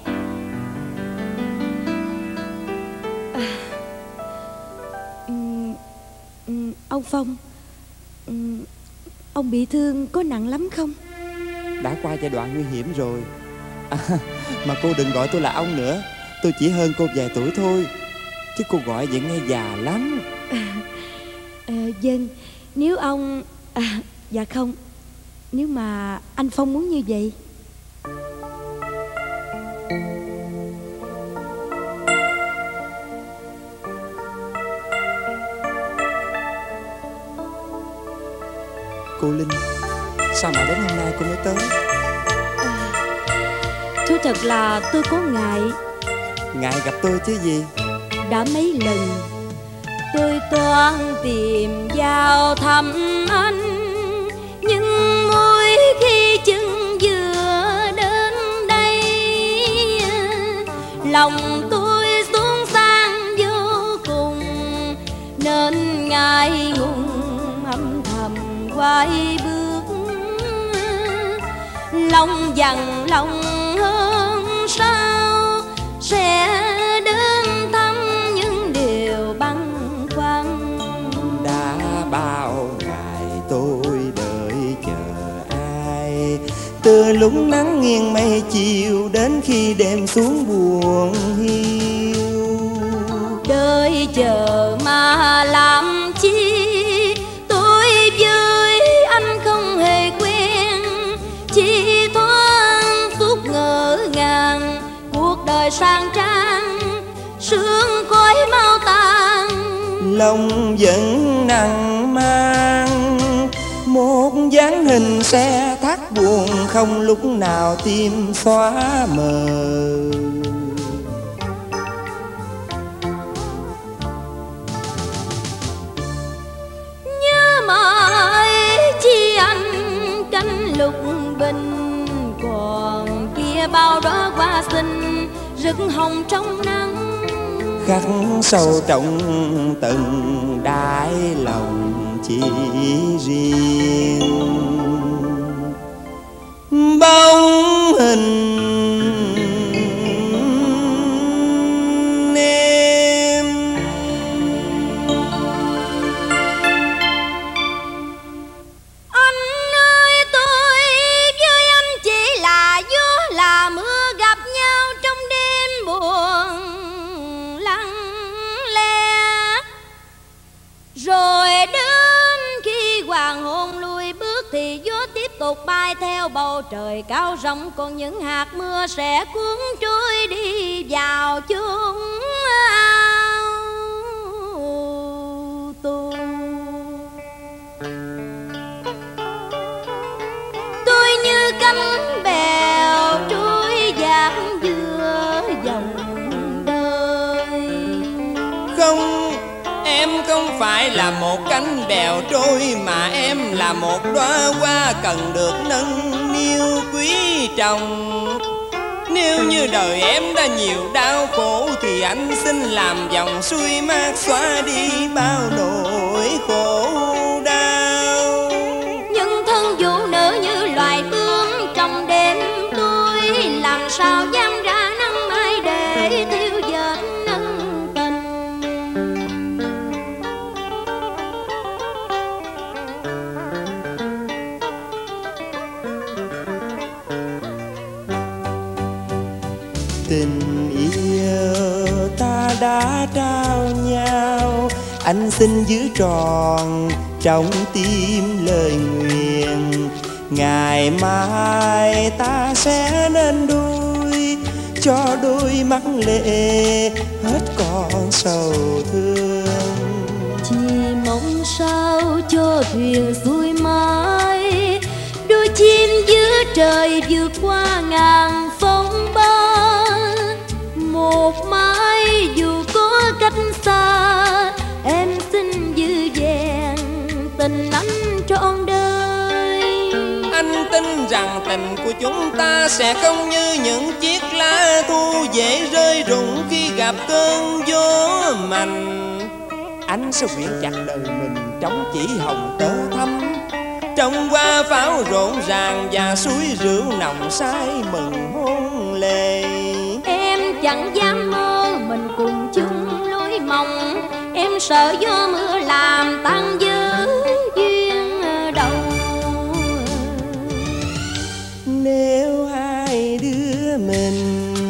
Ông Phong, ông bị thương có nặng lắm không? Đã qua giai đoạn nguy hiểm rồi. Mà cô đừng gọi tôi là ông nữa, tôi chỉ hơn cô vài tuổi thôi, chứ cô gọi vậy nghe già lắm. Vâng, nếu ông... dạ không, nếu mà anh Phong muốn như vậy. Cô Linh, sao mà đến hôm nay cô mới tới? Thú thật là tôi có ngại. ngại gặp tôi chứ gì. Đã mấy lần tôi toan tìm vào thăm anh, nhưng mỗi khi chân vừa đến đây, lòng tôi xuống sang vô cùng, nên ngại ngùng âm thầm quay bước. Lòng dằn lòng hơn sao sẽ đến thăm những điều băn khoăn. Đã bao ngày tôi đợi chờ ai, từ lúc nắng nghiêng mây chiều đến khi đêm xuống buồn hiu. Đợi chờ mà làm chi, tôi với anh không hề quen, chỉ thoáng phút ngỡ ngàng. Cuộc đời sang trang sương khói mau tàn, Lòng vẫn nặng mang một dáng hình xe thác buồn, không lúc nào tim xóa mờ. nhớ mãi chi anh cánh lục bình, còn kia bao đóa hoa xinh rực hồng trong nắng. Khắc sâu trong từng đáy lòng chỉ riêng bóng hình em. Anh ơi, tôi với anh chỉ là gió là mưa gặp nhau trong đêm buồn lặng lẽ, rồi đến khi hoàng hôn lui bước thì gió tiếp tục bay theo bầu trời cao rộng, còn những hạt mưa sẽ cuốn trôi đi vào chúng ao tôi. Tôi như cánh bèo trôi dạt giữa dòng đời. Không, em không phải là một cánh bèo trôi, mà em là một đóa hoa cần được nâng niu quý trọng. Nếu như đời em đã nhiều đau khổ thì anh xin làm dòng suối mát xóa đi bao nỗi khổ đau. Những thân vũ nữ như loài bướm trong đêm tôi, làm sao dám ra nắng mai để thiêu dệt ân tình. Tình yêu ta đã trao nhau, anh xin giữ tròn trong tim lời nguyện. Ngày mai ta sẽ nên đôi, cho đôi mắt lệ hết còn sầu thương. Chỉ mong sao cho thuyền xuôi mãi, đôi chim giữa trời vượt qua ngàn phong ba. Một mai dù có cách xa, em xin giữ vẹn tình anh trọn đời. Anh tin rằng tình của chúng ta sẽ không như những chiếc lá thu dễ rơi rụng khi gặp cơn gió mạnh. Anh sẽ quyện chặt đời mình trong chỉ hồng tơ thắm, trong hoa pháo rộn ràng và suối rượu nồng say mừng hôn lệ. Em chẳng dám mơ mình cùng chung lối mộng, em sợ gió mưa làm tan vỡ duyên đầu. Nếu hai đứa mình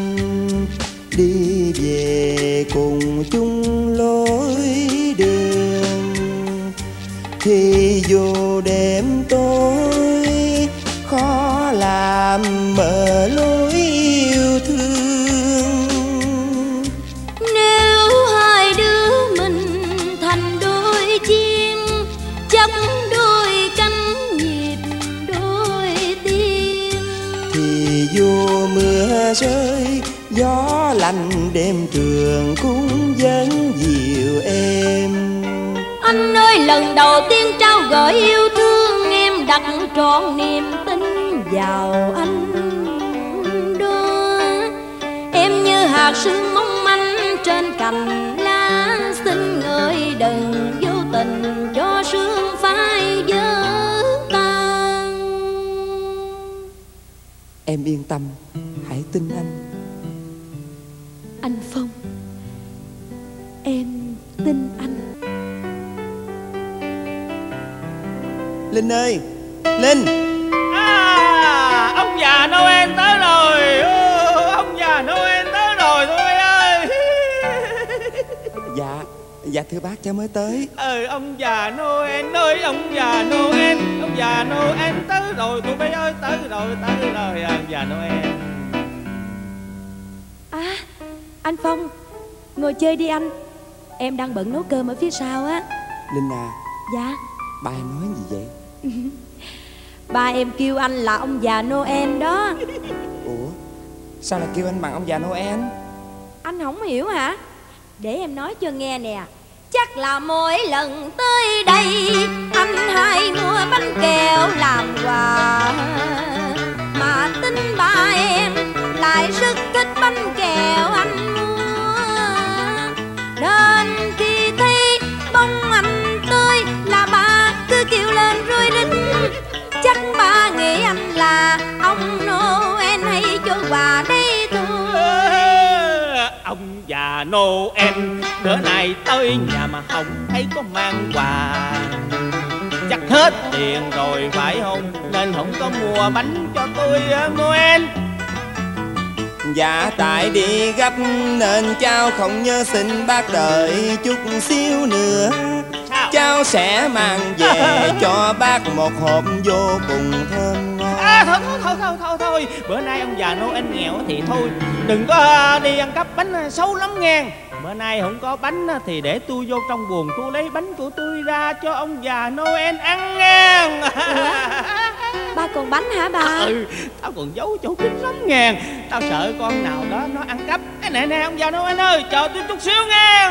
đi về cùng chung lối đường, thì dù đêm tối khó làm mở lối yêu thương. Nếu hai đứa mình thành đôi chim, chấp đôi cánh nhịp đôi tim, Thì dù mưa rơi gió lạnh đêm trường cũng vẫn dịu êm. Anh ơi, lần đầu tiên trao gửi yêu thương, em đặt trọn niềm tin vào anh đó. Em như hạt sương mong manh trên cành lá, xin người đừng vô tình cho sương phai vỡ tan. Em yên tâm, hãy tin anh. Anh Phong, em tin anh. Linh ơi, Linh. Ông già Noel tới rồi. Ông già Noel tới rồi tụi bay ơi. Dạ thưa bác, cháu mới tới. Ông già Noel ơi, ông già Noel, ông già Noel tới rồi tụi bay ơi, tới rồi ông già Noel. À, anh Phong, ngồi chơi đi anh. Em đang bận nấu cơm ở phía sau á. Linh à. Dạ. Ba em nói gì vậy? Ba em kêu anh là ông già Noel đó. Ủa, sao lại kêu anh bằng ông già Noel? Anh không hiểu hả? Để em nói cho nghe nè. Chắc là mỗi lần tới đây anh hay mua bánh kẹo làm quà, mà tính ba em lại rất thích bánh kẹo anh mua. Nên khi thấy bóng anh tới là ba cứ kêu lên rối rít. Chắc ba nghĩ anh là ông Noel hay cho quà đây thôi. Ông già Noel bữa nay tới nhà mà không thấy có mang quà, chắc hết tiền rồi phải không, nên không có mua bánh cho tôi Noel. Dạ tại đi gấp nên cháu không nhớ xin bác đợi chút xíu nữa. Sao? Cháu sẽ mang về cho bác một hộp vô cùng thơm ngon. Thôi bữa nay ông già Noel nghèo thì thôi, đừng có đi ăn cắp bánh xấu lắm nghe. Bữa nay không có bánh thì để tôi vô trong buồng tôi lấy bánh của tôi ra cho ông già Noel ăn nghe. Ba còn bánh hả ba? Tao còn giấu chỗ kín lắm nghe. Tao sợ con nào đó nó ăn cắp. Nè ông già Noel ơi, chờ tôi chút xíu nghe.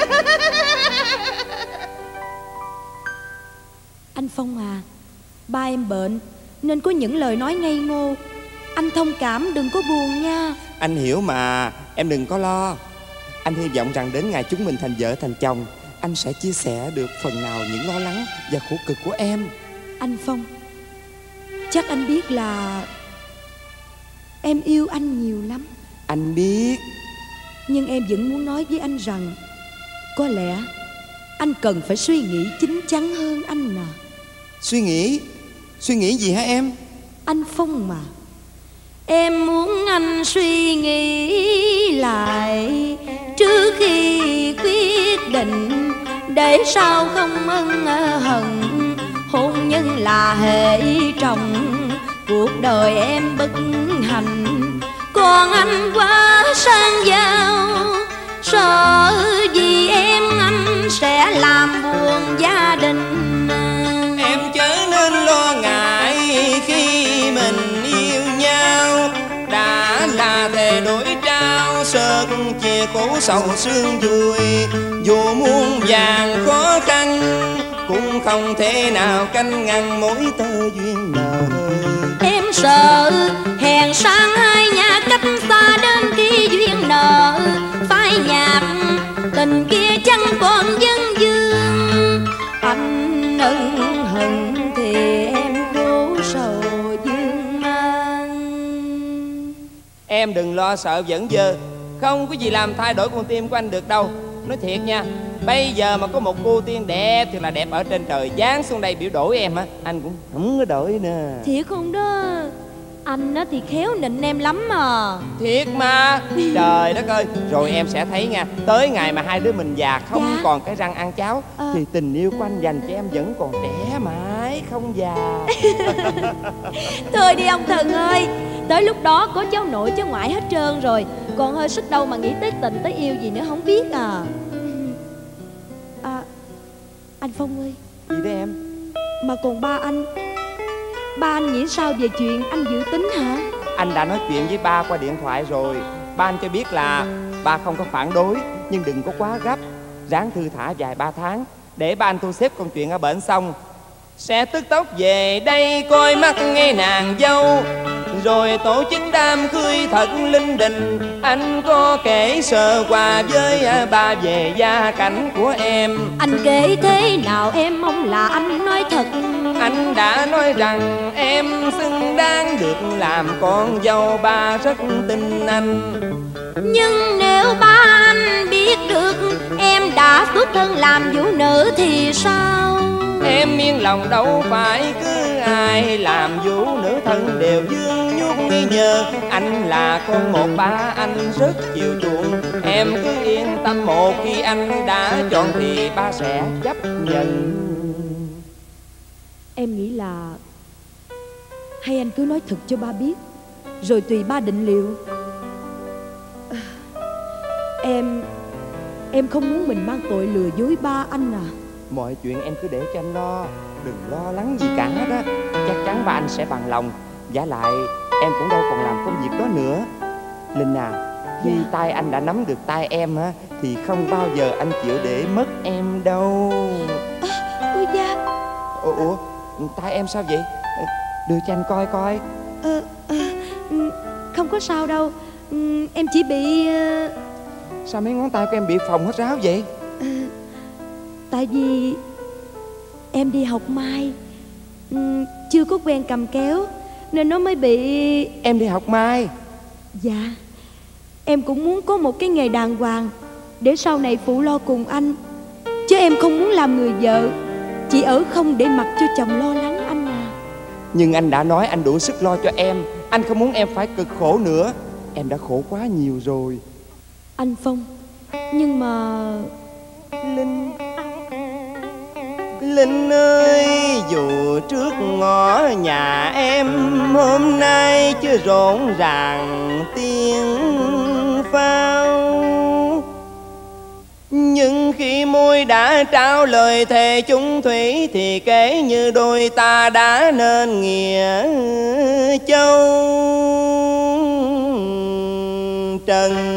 Anh Phong à, ba em bệnh nên có những lời nói ngây ngô. Anh thông cảm, đừng có buồn nha. Anh hiểu mà, em đừng có lo. Anh hy vọng rằng đến ngày chúng mình thành vợ thành chồng, anh sẽ chia sẻ được phần nào những lo lắng và khổ cực của em. Anh Phong, chắc anh biết là em yêu anh nhiều lắm. Anh biết. Nhưng em vẫn muốn nói với anh rằng có lẽ anh cần phải suy nghĩ chín chắn hơn anh nè. Suy nghĩ gì hả em? Anh Phong mà, em muốn anh suy nghĩ lại trước khi quyết định, để sao không ân hận. Hôn nhân là hệ trọng, cuộc đời em bất hạnh, còn anh quá sang giàu. Sợ vì em anh sẽ làm buồn gia đình. Em chớ nên lo ngại khi mình yêu nhau, đã là thề đổi trao sớt chia khổ sầu sương vui. Dù muôn vàn khó khăn cũng không thể nào canh ngăn mối tơ duyên nợ. Em sợ hèn sang hai nhà cách xa, đến khi duyên nợ phai nhạt, tình kia chẳng còn dâng dương. Anh ân hận thì em khổ sầu dương mang. Em đừng lo sợ vẫn dơ, không có gì làm thay đổi con tim của anh được đâu. Nói thiệt nha, bây giờ mà có một cô tiên đẹp thì là đẹp ở trên trời giáng xuống đây biểu đổi em á, anh cũng không có đổi nè. Thiệt không đó? Anh á thì khéo nịnh em lắm mà. Thiệt mà. Trời đất ơi. Rồi em sẽ thấy nha, tới ngày mà hai đứa mình già không còn cái răng ăn cháo thì tình yêu của anh dành cho em vẫn còn trẻ mãi không già. Thôi đi ông Thần ơi, tới lúc đó có cháu nội cháu ngoại hết trơn rồi, còn hơi sức đâu mà nghĩ tới tình tới yêu gì nữa không biết à. Anh Phong ơi. Gì đấy em? Mà còn ba anh nghĩ sao về chuyện anh dự tính hả? Anh đã nói chuyện với ba qua điện thoại rồi. Ba anh cho biết là ba không có phản đối, nhưng đừng có quá gấp, ráng thư thả vài 3 tháng để ba anh thu xếp công chuyện ở bển xong sẽ tức tốc về đây coi mắt nghe nàng dâu, rồi tổ chức đám cưới thật linh đình. Anh có kể sơ qua với ba về gia cảnh của em. Anh kể thế nào em mong là anh nói thật. Anh đã nói rằng em xứng đáng được làm con dâu, ba rất tin anh. Nhưng nếu ba anh biết được em đã xuất thân làm vũ nữ thì sao? Em yên lòng đâu phải cứ ai làm vũ nữ thân đều dương nhuốc nghi nhờ. Anh là con một, ba anh rất chiều chuộng. Em cứ yên tâm, một khi anh đã chọn thì ba sẽ chấp nhận. Em nghĩ là hay anh cứ nói thật cho ba biết, rồi tùy ba định liệu. Em không muốn mình mang tội lừa dối ba anh à. Mọi chuyện em cứ để cho anh lo, đừng lo lắng gì cả đó. Chắc chắn ba anh sẽ bằng lòng. Vả lại em cũng đâu còn làm công việc đó nữa. Linh à, khi tay anh đã nắm được tay em á, thì không bao giờ anh chịu để mất em đâu. Ôi da. Ủa, tay em sao vậy? Đưa cho anh coi coi. Không có sao đâu. Em chỉ bị... Sao mấy ngón tay của em bị phồng hết ráo vậy? Tại vì em đi học mai, chưa có quen cầm kéo nên nó mới bị... Em đi học mai? Dạ. Em cũng muốn có một cái nghề đàng hoàng để sau này phụ lo cùng anh. Chứ em không muốn làm người vợ chỉ ở không để mặc cho chồng lo lắng anh à. Nhưng anh đã nói anh đủ sức lo cho em. Anh không muốn em phải cực khổ nữa. Em đã khổ quá nhiều rồi. Anh Phong, nhưng mà... Linh ơi, dù trước ngõ nhà em hôm nay chưa rộn ràng tiếng pháo, nhưng khi môi đã trao lời thề chung thủy thì kể như đôi ta đã nên nghĩa châu trần.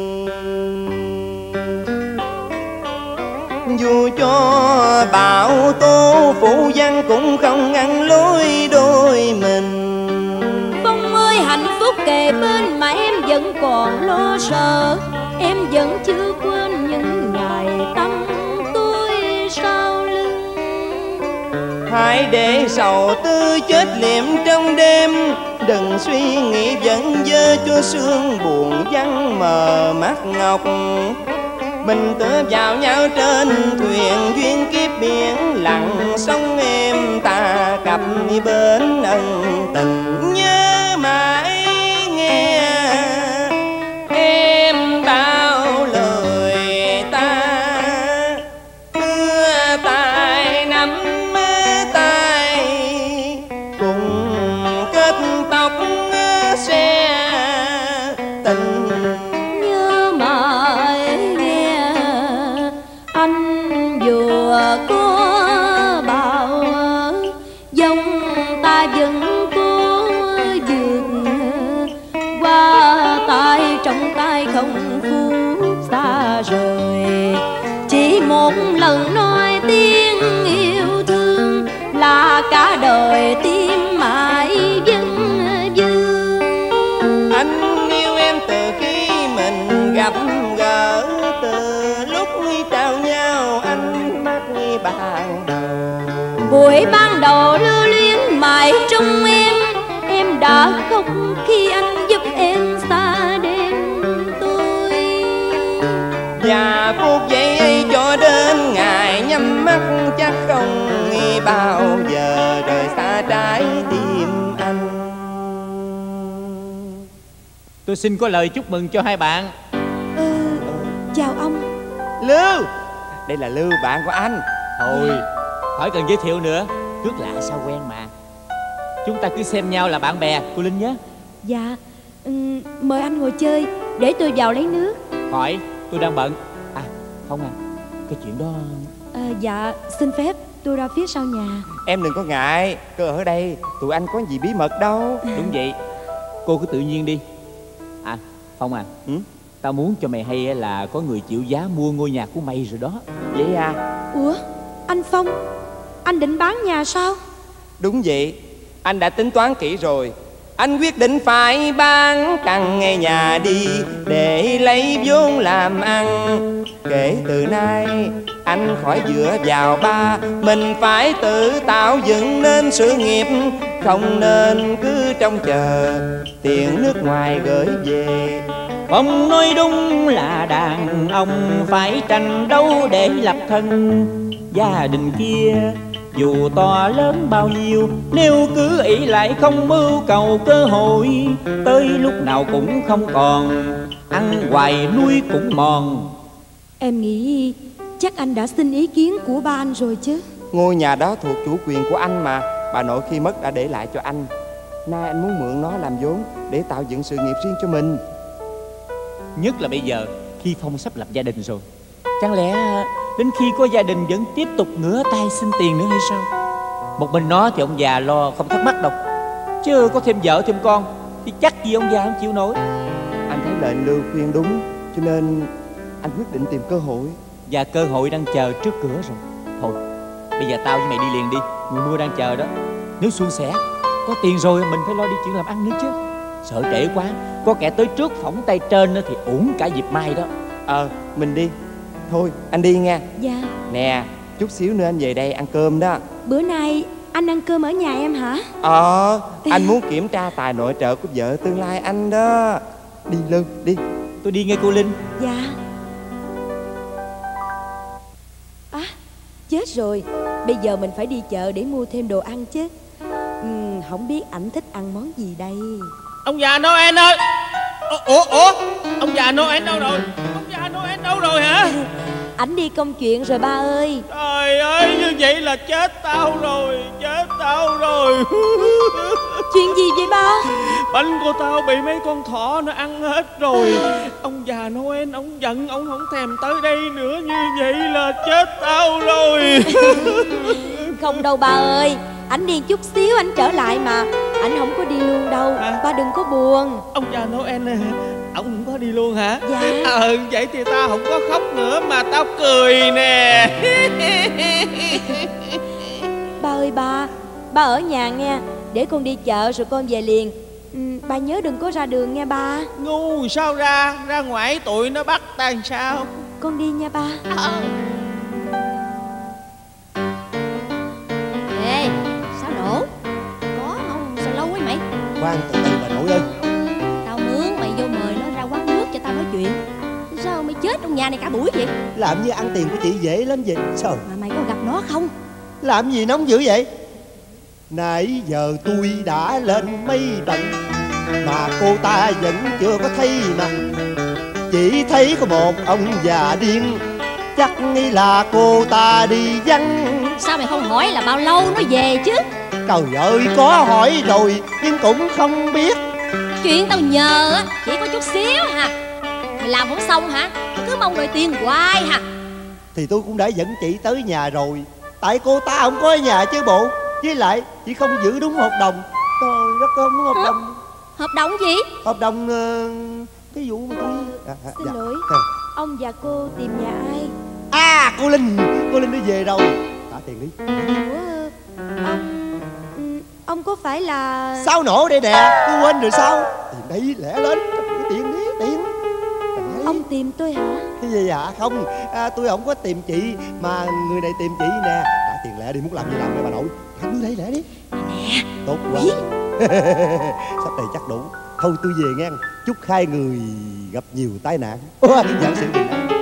Dù cho bão tố phủ văn cũng không ngăn lối đôi mình. Phong ơi, hạnh phúc kề bên mà em vẫn còn lo sợ. Em vẫn chưa quên những ngày tâm tôi sau lưng. Hãy để sầu tư chết liệm trong đêm, đừng suy nghĩ vẫn dơ cho sương buồn vắng mờ mắt ngọc. Mình tựa vào nhau trên thuyền duyên kiếp biển lặng, sông em ta cặp bên ân tình. Nhớ mãi nghe em bao lời ta, đưa tay nắm tay cùng kết tóc xe tình. Nhớ mãi anh vừa có bao dòng ta vẫn cố vượt qua tay trong tay không phút xa rời. Chỉ một lần nói tiếng yêu thương là cả đời tim mãi vẫn vương. Anh yêu em từ khi mình gặp gỡ, từ lúc trao nhau ánh mắt ban đầu. Buổi ban đầu lưu luyến mãi trong em đã khóc khi anh giúp em xa đêm tôi. Và phút giây ấy cho đến ngày nhắm mắt chắc không bao giờ rời xa trái tim anh. Tôi xin có lời chúc mừng cho hai bạn. Chào ông. Lưu, đây là Lưu bạn của anh. Thôi, khỏi cần giới thiệu nữa, trước lạ sao quen mà. Chúng ta cứ xem nhau là bạn bè, cô Linh nhé. Dạ, mời anh ngồi chơi để tôi vào lấy nước. Khỏi, tôi đang bận. À, Phong à, cái chuyện đó... Dạ, xin phép tôi ra phía sau nhà. Em đừng có ngại, cứ ở đây, tụi anh có gì bí mật đâu. Đúng vậy, cô cứ tự nhiên đi. À, Phong à, Ừ? tao muốn cho mày hay là có người chịu giá mua ngôi nhà của mày rồi đó. Vậy à? Ủa, anh Phong, anh định bán nhà sao? Đúng vậy, anh đã tính toán kỹ rồi. Anh quyết định phải bán căn ngay nhà đi để lấy vốn làm ăn. Kể từ nay anh khỏi dựa vào ba, mình phải tự tạo dựng nên sự nghiệp, không nên cứ trông chờ tiền nước ngoài gửi về. Phong nói đúng là đàn ông phải tranh đấu để lập thân. Gia đình kia dù to lớn bao nhiêu, nếu cứ ỷ lại không mưu cầu cơ hội, tới lúc nào cũng không còn, ăn hoài nuôi cũng mòn. Em nghĩ chắc anh đã xin ý kiến của ba anh rồi chứ. Ngôi nhà đó thuộc chủ quyền của anh mà. Bà nội khi mất đã để lại cho anh. Nay anh muốn mượn nó làm vốn để tạo dựng sự nghiệp riêng cho mình. Nhất là bây giờ khi Phong sắp lập gia đình rồi, chẳng lẽ đến khi có gia đình vẫn tiếp tục ngửa tay xin tiền nữa hay sao? Một mình nó thì ông già lo không thắc mắc đâu, chứ có thêm vợ thêm con thì chắc gì ông già không chịu nổi. Anh thấy lệnh Lưu khuyên đúng, cho nên anh quyết định tìm cơ hội. Và cơ hội đang chờ trước cửa rồi. Thôi bây giờ tao với mày đi liền đi, người mua đang chờ đó. Nếu suôn sẻ, có tiền rồi mình phải lo đi chuyện làm ăn nữa chứ. Sợ trễ quá, có kẻ tới trước phỏng tay trên thì uổng cả dịp mai đó. Mình đi. Thôi anh đi nha. Dạ. Nè, chút xíu nữa anh về đây ăn cơm đó. Bữa nay anh ăn cơm ở nhà em hả? Anh muốn kiểm tra tài nội trợ của vợ tương lai anh đó. Đi Lưu, đi. Tôi đi nghe cô Linh. Dạ. À, chết rồi, bây giờ mình phải đi chợ để mua thêm đồ ăn chứ. Không biết ảnh thích ăn món gì đây. Ông già Noel ơi. Ủa ông già Noel đâu rồi? Ông già Noel đâu rồi hả? Ảnh đi công chuyện rồi ba ơi. Trời ơi, như vậy là chết tao rồi. Chết tao rồi. Chuyện gì vậy ba? Bánh của tao bị mấy con thỏ nó ăn hết rồi. Ông già Noel ông giận, ông không thèm tới đây nữa. Như vậy là chết tao rồi. Không đâu ba ơi, ảnh đi chút xíu ảnh trở lại mà. Ảnh không có đi luôn đâu. Ba đừng có buồn. Ông già Noel này, ông không có đi luôn hả? Dạ. Vậy thì tao không có khóc nữa mà tao cười nè. Ba ơi ba ở nhà nghe, để con đi chợ rồi con về liền. Ba nhớ đừng có ra đường nghe ba. Ngu sao ra ngoài tụi nó bắt ta làm sao? Con đi nha ba. Ê, sao nổ? Có không? Sao lâu quá mày? Khoan, từ từ bà nội ơi. Tao mướn mày vô mời nó ra quán nước cho tao nói chuyện. Sao mày chết trong nhà này cả buổi vậy? Làm như ăn tiền của chị dễ lắm vậy. Sao Mà mày có gặp nó không? làm gì nóng dữ vậy? Nãy giờ tôi đã lên mấy lần mà cô ta vẫn chưa có thấy mà. Chỉ thấy có một ông già điên, chắc nghĩ là cô ta đi vắng. Sao mày không hỏi là bao lâu nó về chứ? Trời ơi, có hỏi rồi nhưng cũng không biết. Chuyện tao nhờ á chỉ có chút xíu hả? Mày làm không xong hả? Cứ mong đòi tiền hoài hả? Thì tôi cũng đã dẫn chị tới nhà rồi. Tại cô ta không có ở nhà chứ bộ. Với lại chị không giữ đúng hợp đồng. Trời đất ơi, không đúng hợp đồng. Hợp đồng gì? Hợp đồng cái vụ mà tôi Xin lỗi, ông và cô tìm nhà ai? cô Linh nó về rồi. Trả tiền đi. Ủa, ông có phải là... Sao nổ đây nè, cô quên rồi sao? Tiền đây, lẻ lên. Tiền đi, tiền. Ông tìm tôi hả? Cái gì dạ? Không, tôi không có tìm chị, mà người này tìm chị nè. Trả tiền lẻ đi, muốn làm gì làm đi bà nội. Đưa đây lẻ đi. Nè. Tốt quá. Sắp đây chắc đủ. Thôi tôi về nghe. Chúc hai người gặp nhiều tai nạn. Giảm sự bình an.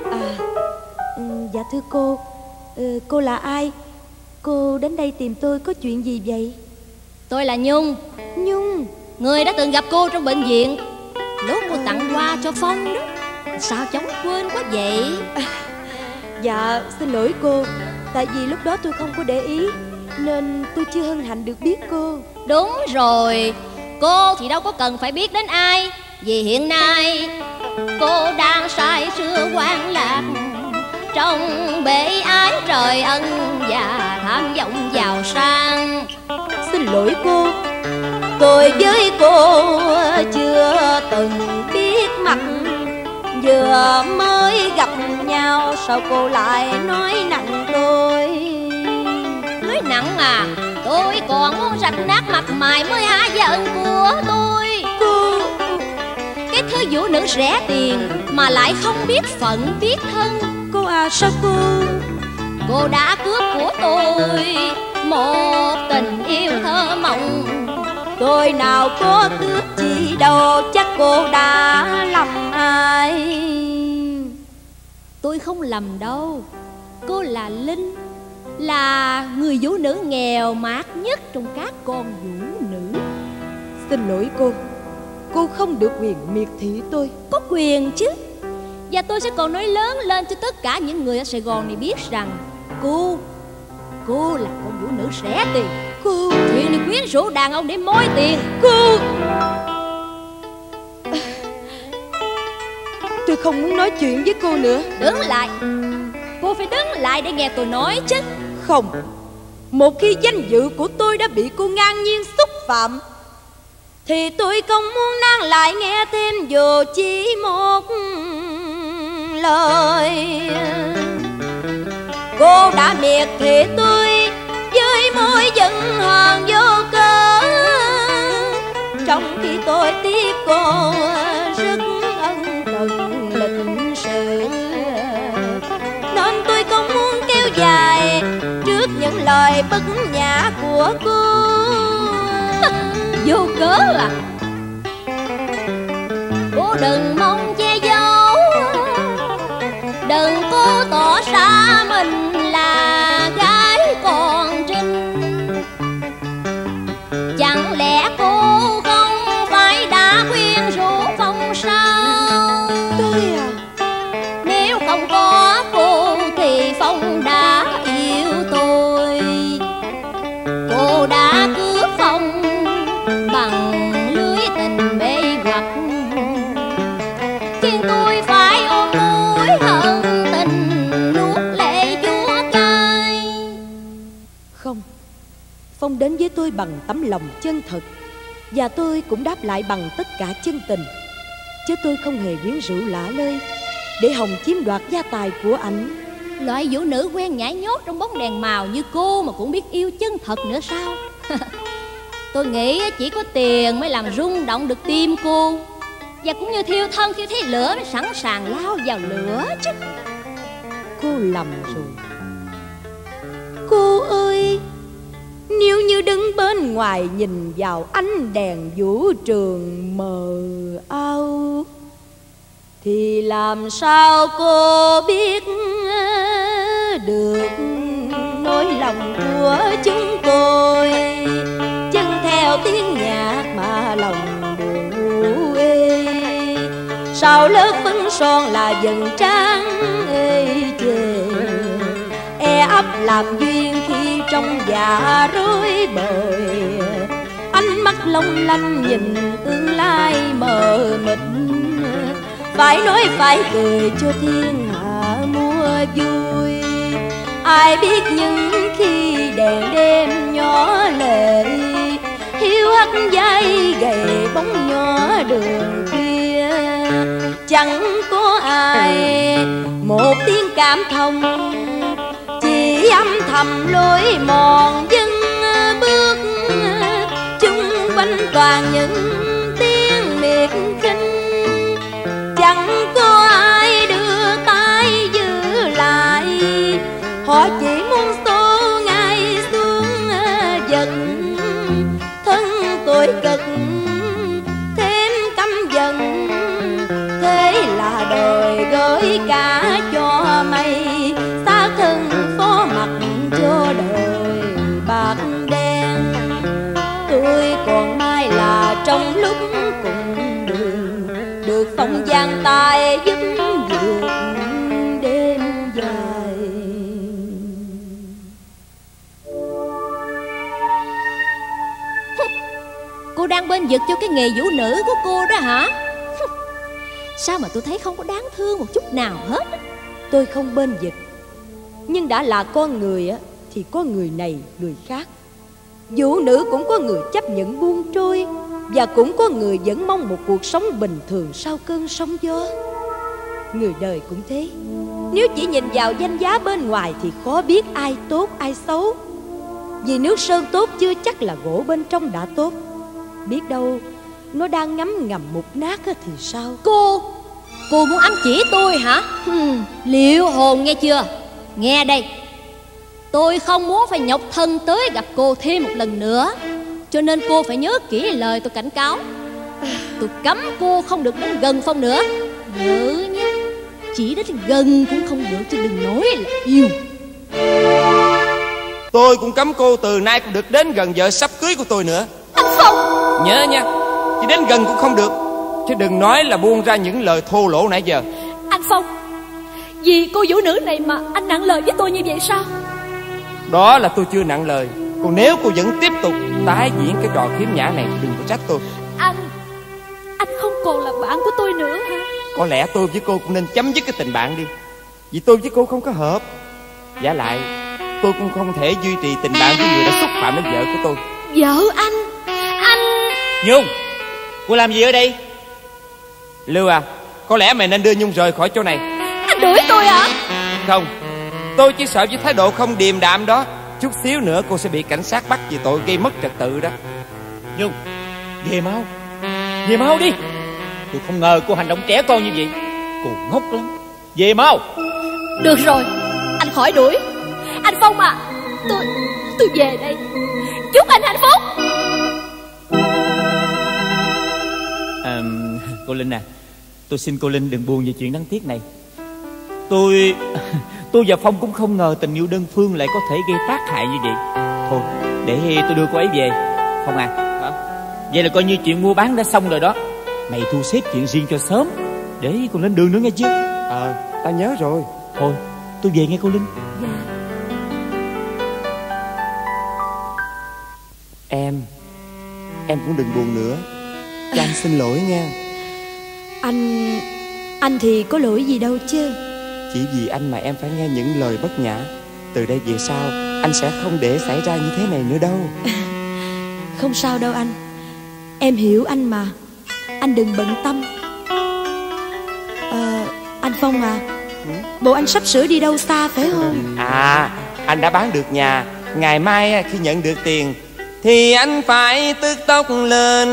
Dạ thưa cô là ai? Cô đến đây tìm tôi có chuyện gì vậy? Tôi là Nhung. Nhung? Người đã từng gặp cô trong bệnh viện lúc cô tặng hoa cho Phong đó. Sao chóng quên quá vậy? Dạ xin lỗi cô. Tại vì lúc đó tôi không có để ý, nên tôi chưa hân hạnh được biết cô. Đúng rồi, cô thì đâu có cần phải biết đến ai. Vì hiện nay cô đang say sưa hoang lạc trong bể ái trời ân và tham vọng giàu sang. Xin lỗi cô, tôi với cô chưa từng biết mặt, vừa mới gặp nhau sao cô lại nói nặng tôi? Nói nặng à? Tôi còn muốn rạch nát mặt mày mới hả giận của tôi. Cô... Cái thứ vũ nữ rẻ tiền mà lại không biết phận biết thân. Cô à, sao cô? Cô đã cướp của tôi một tình yêu thơ mộng. Tôi nào có cướp gì đâu, chắc cô đã lầm ai. Tôi không lầm đâu. Cô là Linh, là người vũ nữ nghèo mạt nhất trong các con vũ nữ. Xin lỗi cô không được quyền miệt thị tôi. Có quyền chứ. Và tôi sẽ còn nói lớn lên cho tất cả những người ở Sài Gòn này biết rằng cô là con vũ nữ rẻ tiền. Cô Chuyện này quyến rũ đàn ông để mối tiền. Cô tôi không muốn nói chuyện với cô nữa. Đứng lại. Cô phải đứng lại để nghe tôi nói chứ. Không. Một khi danh dự của tôi đã bị cô ngang nhiên xúc phạm thì tôi không muốn nán lại nghe thêm dù chỉ một lời. Cô đã miệt thị tôi với môi giận hờn vô cớ, trong khi tôi tiếc cô rất ân cần lịch sự, nên tôi không muốn kéo dài trước những lời bất nhã của cô. Vô cớ à? Cô đừng mong che giấu, đừng cố tỏ ra mình là gái con trinh. Chẳng lẽ cô không phải đã quyến rũ Phong sao? Tôi à? Nếu không có cô thì Phong đã yêu tôi. Cô đã cướp Phong bằng lưới tình mê hoặc, khiến tôi phải ôm mối hận tình nuốt lệ chúa cay. Không, Phong đến với tôi bằng tấm lòng chân thật, và tôi cũng đáp lại bằng tất cả chân tình. Chứ tôi không hề quyến rũ lả lơi để hòng chiếm đoạt gia tài của ảnh. Loại vũ nữ quen nhảy nhót trong bóng đèn màu như cô mà cũng biết yêu chân thật nữa sao? Tôi nghĩ chỉ có tiền mới làm rung động được tim cô, và cũng như thiêu thân khi thấy lửa mới sẵn sàng lao vào lửa chứ. Cô lầm rồi. Cô ơi, nếu như đứng bên ngoài nhìn vào ánh đèn vũ trường mờ ảo thì làm sao cô biết được nỗi lòng của chúng tôi? Chân theo tiếng nhạc mà lòng buồn u ê, sau lớp phấn son là dần trắng ê chề, e ấp làm duyên khi trong dạ rối bời. Ánh mắt long lanh nhìn tương lai mờ mịt, phải nói phải cười cho thiên hạ mua vui. Ai biết những khi đèn đêm nhỏ lệ, hiu hắt vai gầy bóng nhỏ đường kia, chẳng có ai một tiếng cảm thông, chỉ âm thầm lối mòn dân bước, chung quanh toàn những tiếng miệt khinh. Chẳng có ai đưa tay giữ lại, họ chỉ muốn xô ngay xuống giật. Thân tôi cực thêm căm giận, thế là đời gửi cả cho mây, xa thân phó mặc cho đời bạc đen. Tôi còn mai là trong lúc cùng đường, được Phong giang tay giúp vượt đêm dài. Cô đang bên vực cho cái nghề vũ nữ của cô đó hả? Sao mà tôi thấy không có đáng thương một chút nào hết? Tôi không bên vực, nhưng đã là con người á thì có người này người khác. Vũ nữ cũng có người chấp nhận buông trôi Và cũng có người vẫn mong một cuộc sống bình thường sau cơn sóng gió. Người đời cũng thế. Nếu chỉ nhìn vào danh giá bên ngoài thì khó biết ai tốt ai xấu. Vì nước sơn tốt chưa chắc là gỗ bên trong đã tốt. Biết đâu nó đang ngấm ngầm mục nát thì sao? Cô muốn ám chỉ tôi hả? Liệu hồn nghe chưa? Nghe đây, tôi không muốn phải nhọc thân tới gặp cô thêm một lần nữa. Cho nên cô phải nhớ kỹ lời tôi cảnh cáo. Tôi cấm cô không được đến gần Phong nữa. Nhớ nhé, chỉ đến gần cũng không được, chứ đừng nói là yêu. Tôi cũng cấm cô từ nay cũng được đến gần vợ sắp cưới của tôi nữa. Anh Phong, Nhớ nha, chỉ đến gần cũng không được, chứ đừng nói là buông ra những lời thô lỗ nãy giờ. Anh Phong, vì cô vũ nữ này mà anh nặng lời với tôi như vậy sao? Đó là tôi chưa nặng lời. Còn nếu cô vẫn tiếp tục tái diễn cái trò khiếm nhã này, đừng có trách tôi. Anh không còn là bạn của tôi nữa hả? Có lẽ tôi với cô cũng nên chấm dứt cái tình bạn đi. Vì tôi với cô không có hợp. Giả lại tôi cũng không thể duy trì tình bạn với người đã xúc phạm đến vợ của tôi. Vợ anh Nhung, cô làm gì ở đây? Lưu à, có lẽ mày nên đưa Nhung rời khỏi chỗ này. Anh đuổi tôi hả? Không, tôi chỉ sợ với thái độ không điềm đạm đó, chút xíu nữa cô sẽ bị cảnh sát bắt vì tội gây mất trật tự đó. Nhung, về mau đi. Tôi không ngờ cô hành động trẻ con như vậy. Cô ngốc lắm. Về mau. Được rồi, anh khỏi đuổi. Anh Phong à, tôi về đây. Chúc anh hạnh phúc. Cô Linh à, tôi xin cô Linh đừng buồn về chuyện đáng tiếc này. Tôi và Phong cũng không ngờ tình yêu đơn phương lại có thể gây tác hại như vậy. Thôi, để tôi đưa cô ấy về. Phong à, vậy là coi như chuyện mua bán đã xong rồi đó. Mày thu xếp chuyện riêng cho sớm, để còn lên đường nữa nghe chứ. Ta nhớ rồi. Thôi, tôi về nghe cô Linh. Dạ. Em cũng đừng buồn nữa. Cho anh xin lỗi nha. Anh thì có lỗi gì đâu chứ. Chỉ vì anh mà em phải nghe những lời bất nhã. Từ đây về sau anh sẽ không để xảy ra như thế này nữa đâu. Không sao đâu anh. Em hiểu anh mà. Anh đừng bận tâm. Anh Phong à, bộ anh sắp sửa đi đâu xa phải không? Anh đã bán được nhà. Ngày mai khi nhận được tiền thì anh phải tức tốc lên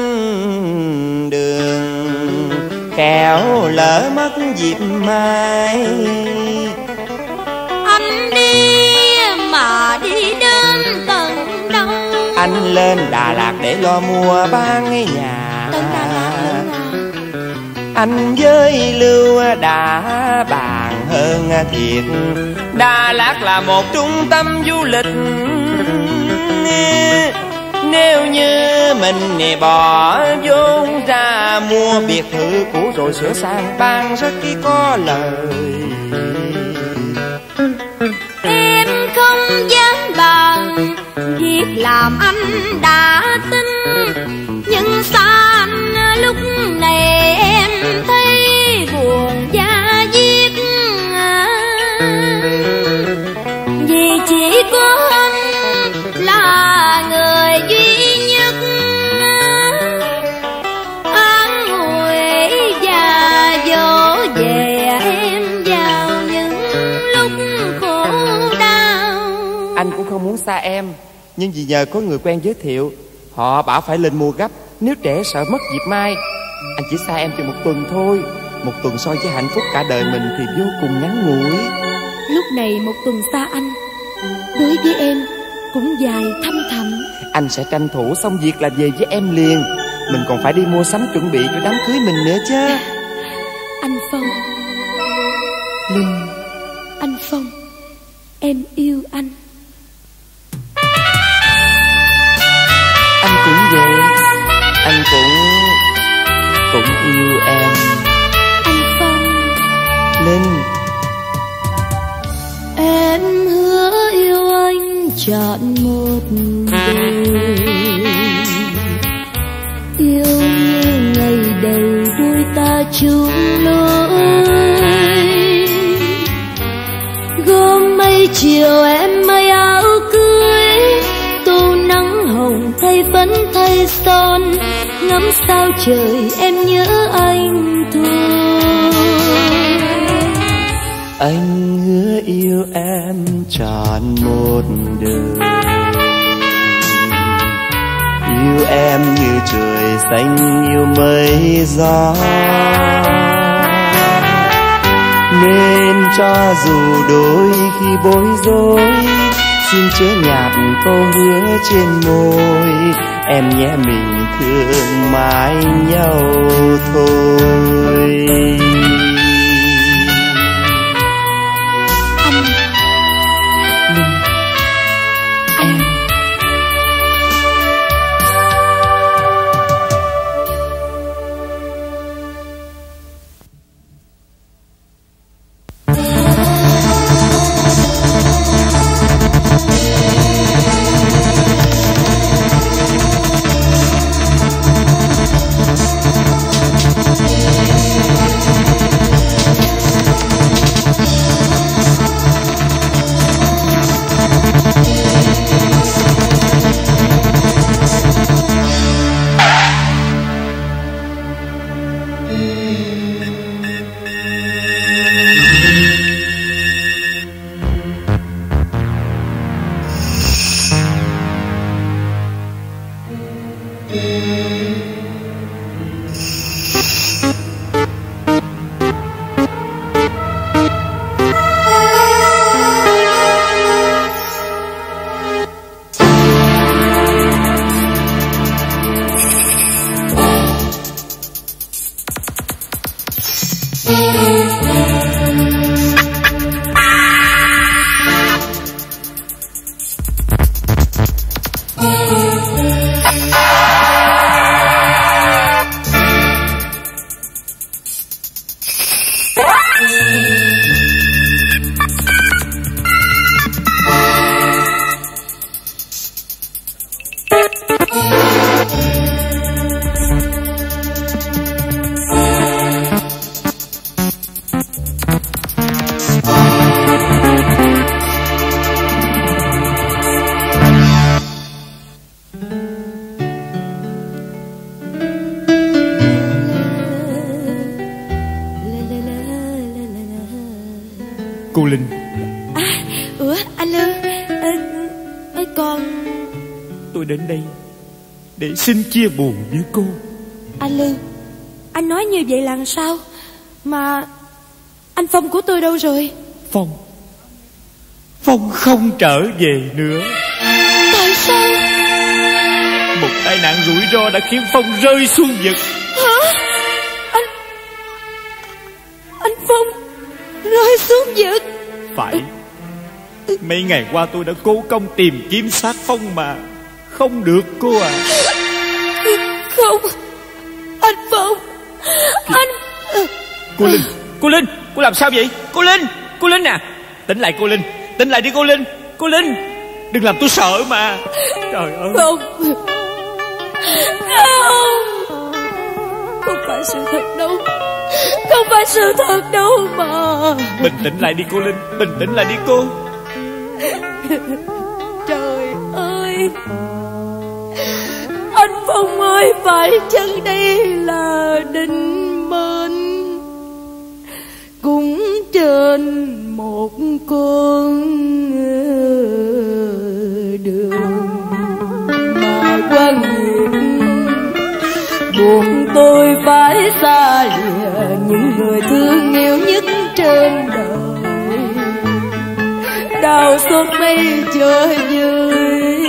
đường, kẻo lỡ mất dịp mai. anh đi mà đi đến tận đâu? Anh lên Đà Lạt để lo mua bán nhà. Tận Đà Lạt luôn à? Anh với Lưu đã bàn hơn thiệt. Đà Lạt là một trung tâm du lịch. Nếu như mình bỏ vốn ra mua biệt thự cũ rồi sửa sang bán rất có lời. Em không dám bàn việc làm anh đã tin, nhưng xa anh lúc này em thấy buồn da diết. Vì chỉ có anh là người duy nhất an ủi và dỗ về em vào những lúc khổ đau. Anh cũng không muốn xa em, nhưng vì nhờ có người quen giới thiệu, họ bảo phải lên mua gấp, nếu trễ sợ mất dịp mai. Anh chỉ xa em chừng 1 tuần thôi. 1 tuần so với hạnh phúc cả đời mình thì vô cùng ngắn ngủi. Lúc này 1 tuần xa anh đối với em cũng dài thăm thẳm. Anh sẽ tranh thủ xong việc là về với em liền. Mình còn phải đi mua sắm chuẩn bị cho đám cưới mình nữa chứ. Anh Phong, Linh, anh Phong, em yêu anh. Anh cũng vậy. Anh cũng yêu em. Anh Phong, Linh, em hứa yêu anh trọn một đời, yêu như ngày đầu đôi ta chung lối. Gom mây chiều em may áo cưới, tô nắng hồng thay phấn thay son, ngắm sao trời em nhớ anh thôi. Anh hứa yêu em trọn một đời, yêu em như trời xanh yêu mây gió, nên cho dù đôi khi bối rối, xin chớ nhạt câu hứa trên môi, em nhé mình thương mãi nhau thôi. Cô Linh. Anh Lương. Con. Tôi đến đây để xin chia buồn với cô. Anh Lương, anh nói như vậy là sao? Mà anh Phong của tôi đâu rồi? Phong không trở về nữa. Tại sao? Một tai nạn rủi ro đã khiến Phong rơi xuống vực. Hả? Anh Phong rơi xuống vực? Phải. Mấy ngày qua tôi đã cố công tìm kiếm xác Phong mà không được cô à. Không, anh Phong. Anh... Cô Linh, cô làm sao vậy? Cô Linh à, tỉnh lại cô Linh, tỉnh lại đi cô Linh, đừng làm tôi sợ mà. Trời ơi. Không, không phải sự thật đâu, không phải sự thật đâu mà. Bình tĩnh lại đi cô Linh, bình tĩnh lại đi cô. Trời ơi, anh Phong ơi, phải chăng đây là định mệnh? Cũng trên một con đường mà quan nghiệp, buộc tôi phải xa lìa những người thương yêu nhất trên đời. Đau xót mây trời dưới,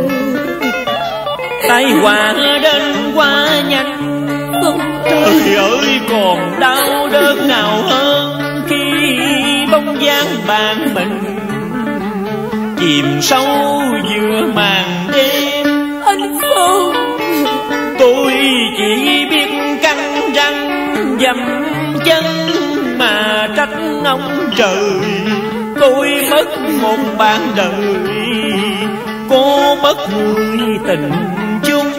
tai họa đến quá nhanh. Trời ơi, còn đau đớn nào hơn khi bóng dáng bạn mình chìm sâu giữa màn đêm. Anh Phong, tôi chỉ biết cắn răng dầm chân mà trách ông trời. Tôi mất một bạn đời, cô mất người tình chung.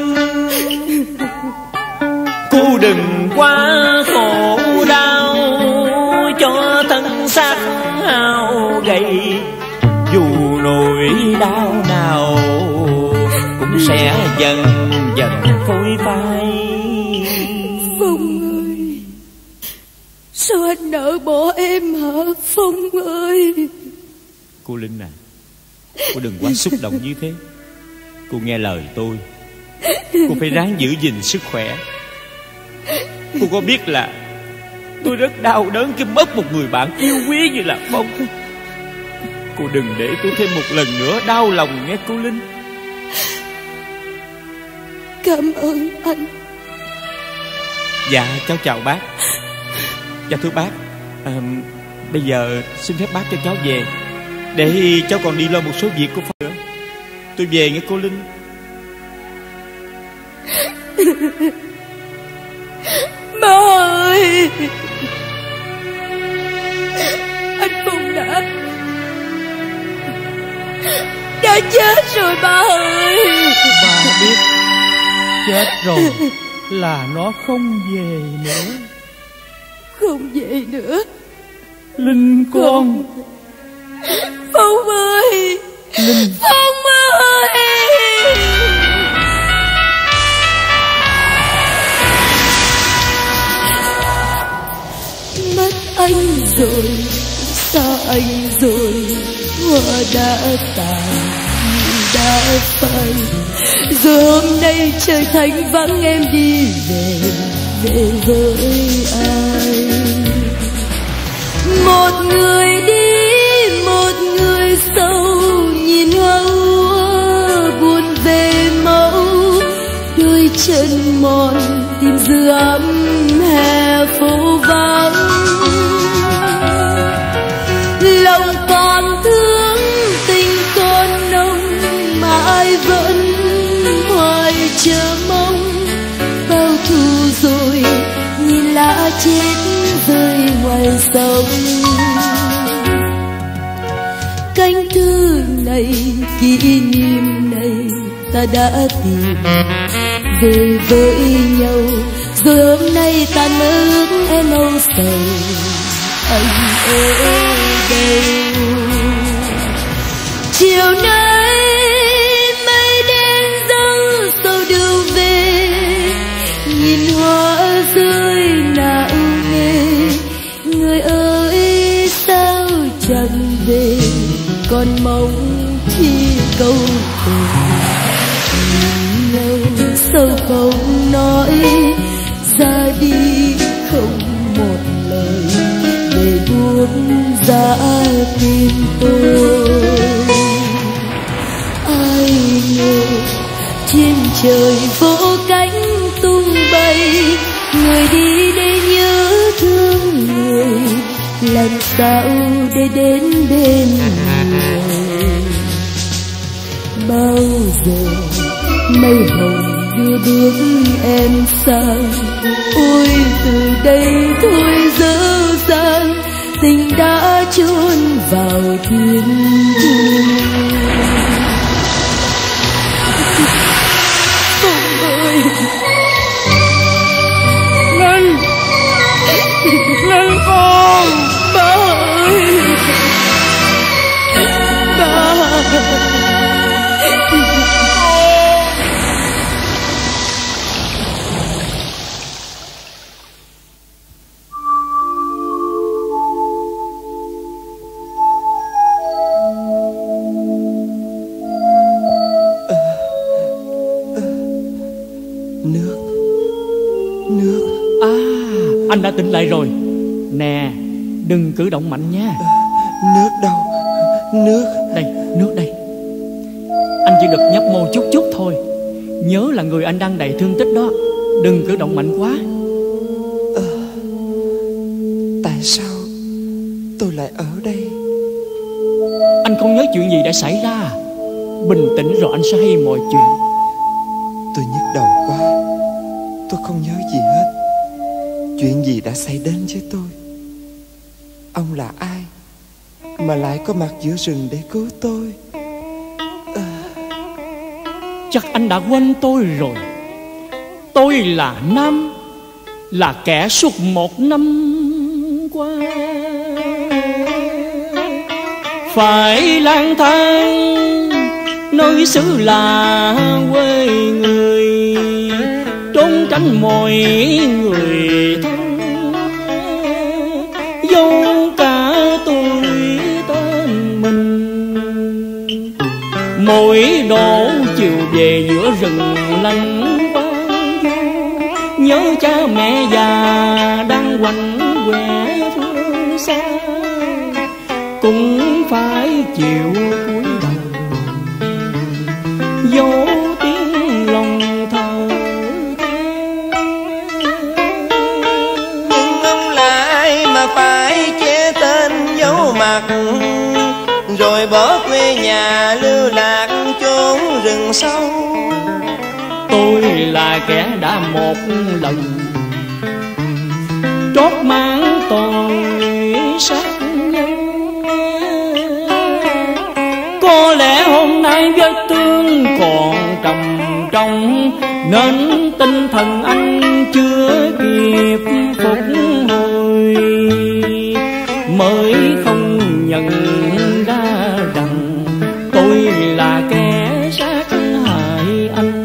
Cô đừng quá khổ đau cho thân xác hao gầy, dù nỗi đau nào cũng sẽ dần dần phôi phai. Phong ơi, sao anh nỡ bỏ em hả Phong ơi? Cô Linh à, cô đừng quá xúc động như thế. Cô nghe lời tôi, cô phải ráng giữ gìn sức khỏe. Cô có biết là tôi rất đau đớn khi mất một người bạn yêu quý như là Phong. Cô đừng để tôi thêm một lần nữa đau lòng nghe cô Linh. Cảm ơn anh. Dạ cháu chào bác. Dạ thưa bác, bây giờ xin phép bác cho cháu về, để cháu còn đi lo một số việc của Phong nữa. Tôi về nghe cô Linh. Ba ơi, anh Phong đã chết rồi ba ơi. Bà biết chết rồi là nó không về nữa. Không về nữa. Linh con. Phong ơi, Linh. Phong ơi. Mất anh rồi, xa anh rồi, hoa đã tàn đã phai. Giờ hôm nay trời thanh vắng em đi về, về với ai? Một người đi, một người sâu, nhìn hoa úa buồn về mẫu. Đôi chân mỏi tìm dư ấm hè phố vắng. Lòng còn thương, tình còn nồng, mà ai vẫn hoài chờ mong. Bao thu rồi, nhìn lá chết rơi ngoài sông. Cánh thư này, kỷ niệm này, ta đã tìm về với nhau. Rồi hôm nay ta ước em âu sầu, anh ở đâu? Chiều nay mây đen dâng sầu đường về, nhìn hoa rơi nạo nề. Người ơi sao chẳng về, còn mong khi câu tình nhau. Sao không nói ra đi không một lời, để buông ra tim tôi. Ai ngờ trên trời vỗ cánh tung bay, người đi để nhớ thương người, làm sao để đến bên người? Bao giờ mây hồng đưa bước em sang, ôi từ đây thôi dở dang, tình đã chôn vào thiên thu. Phong ơi, Linh, Linh con. ba ơi, ba. Anh đã tỉnh lại rồi. Nè, đừng cử động mạnh nha. Nước đâu? Nước. Đây, nước đây. Anh chỉ được nhấp môi chút chút thôi. Nhớ là người anh đang đầy thương tích đó. Đừng cử động mạnh quá. Tại sao tôi lại ở đây? Anh không nhớ chuyện gì đã xảy ra. Bình tĩnh rồi anh sẽ hay mọi chuyện. Tôi nhức đầu quá. Tôi không nhớ gì hết. Chuyện gì đã xảy đến với tôi? Ông là ai mà lại có mặt giữa rừng để cứu tôi? Chắc anh đã quên tôi rồi. Tôi là Nam, là kẻ suốt 1 năm qua phải lang thang nơi xứ là quê người, trốn tránh mọi người thân, dâu cả tôi tên mình. Mỗi độ chiều về giữa rừng lạnh quang du, nhớ cha mẹ già đang quạnh quẻ phương xa, cũng phải chịu cúi đầu dấu tiếng lòng thờ. Nhưng ông là ai mà phải che tên giấu mặt, rồi bỏ quê nhà lưu lạc chốn rừng sâu? Tôi là kẻ đã một lần trót mang tội sát nhân. Có lẽ hôm nay vết thương còn trầm trọng, nên tinh thần anh chưa kịp phục hồi, mới không nhận ra rằng tôi là kẻ sát hại anh.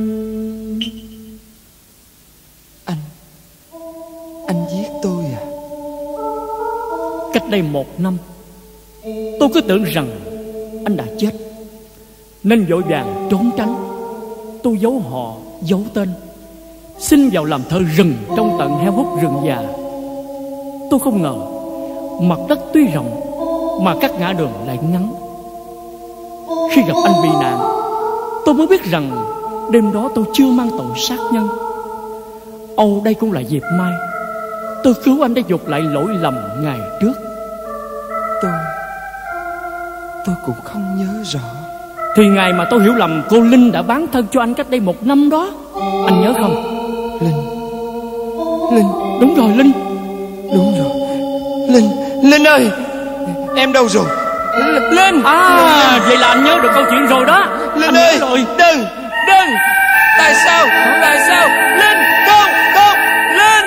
Anh giết tôi à? Cách đây 1 năm, tôi cứ tưởng rằng anh đã chết, nên vội vàng trốn tránh. Tôi giấu họ, giấu tên, xin vào làm thợ rừng trong tận heo hút rừng già. Tôi không ngờ mặt đất tuy rộng mà các ngã đường lại ngắn. Khi gặp anh bị nạn, tôi mới biết rằng đêm đó tôi chưa mang tội sát nhân. Âu đây cũng là dịp mai tôi cứu anh để dục lại lỗi lầm ngày trước. Tôi cũng không nhớ rõ. Thì ngày mà tôi hiểu lầm cô Linh đã bán thân cho anh cách đây 1 năm đó, anh nhớ không? Linh. Đúng rồi, Linh. Đúng rồi. Linh ơi, em đâu rồi? Linh. À, vậy là anh nhớ được câu chuyện rồi đó. Linh anh ơi, rồi. đừng. Tại sao? Linh, không, Linh.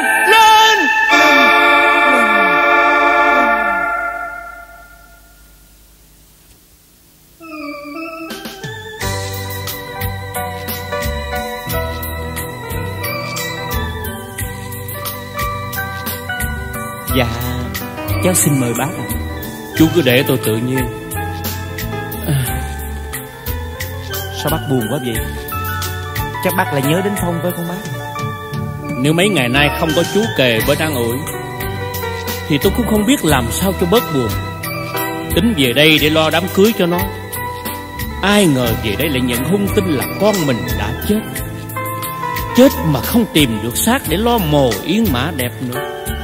Dạ, cháu xin mời bác. Chú cứ để tôi tự nhiên. Sao bác buồn quá vậy? Chắc bác lại nhớ đến Phong phải không bác? Nếu mấy ngày nay không có chú kề bên an ủi thì tôi cũng không biết làm sao cho bớt buồn. Tính về đây để lo đám cưới cho nó. Ai ngờ về đây lại nhận hung tin là con mình đã chết. Chết mà không tìm được xác để lo mồ yên mã đẹp nữa.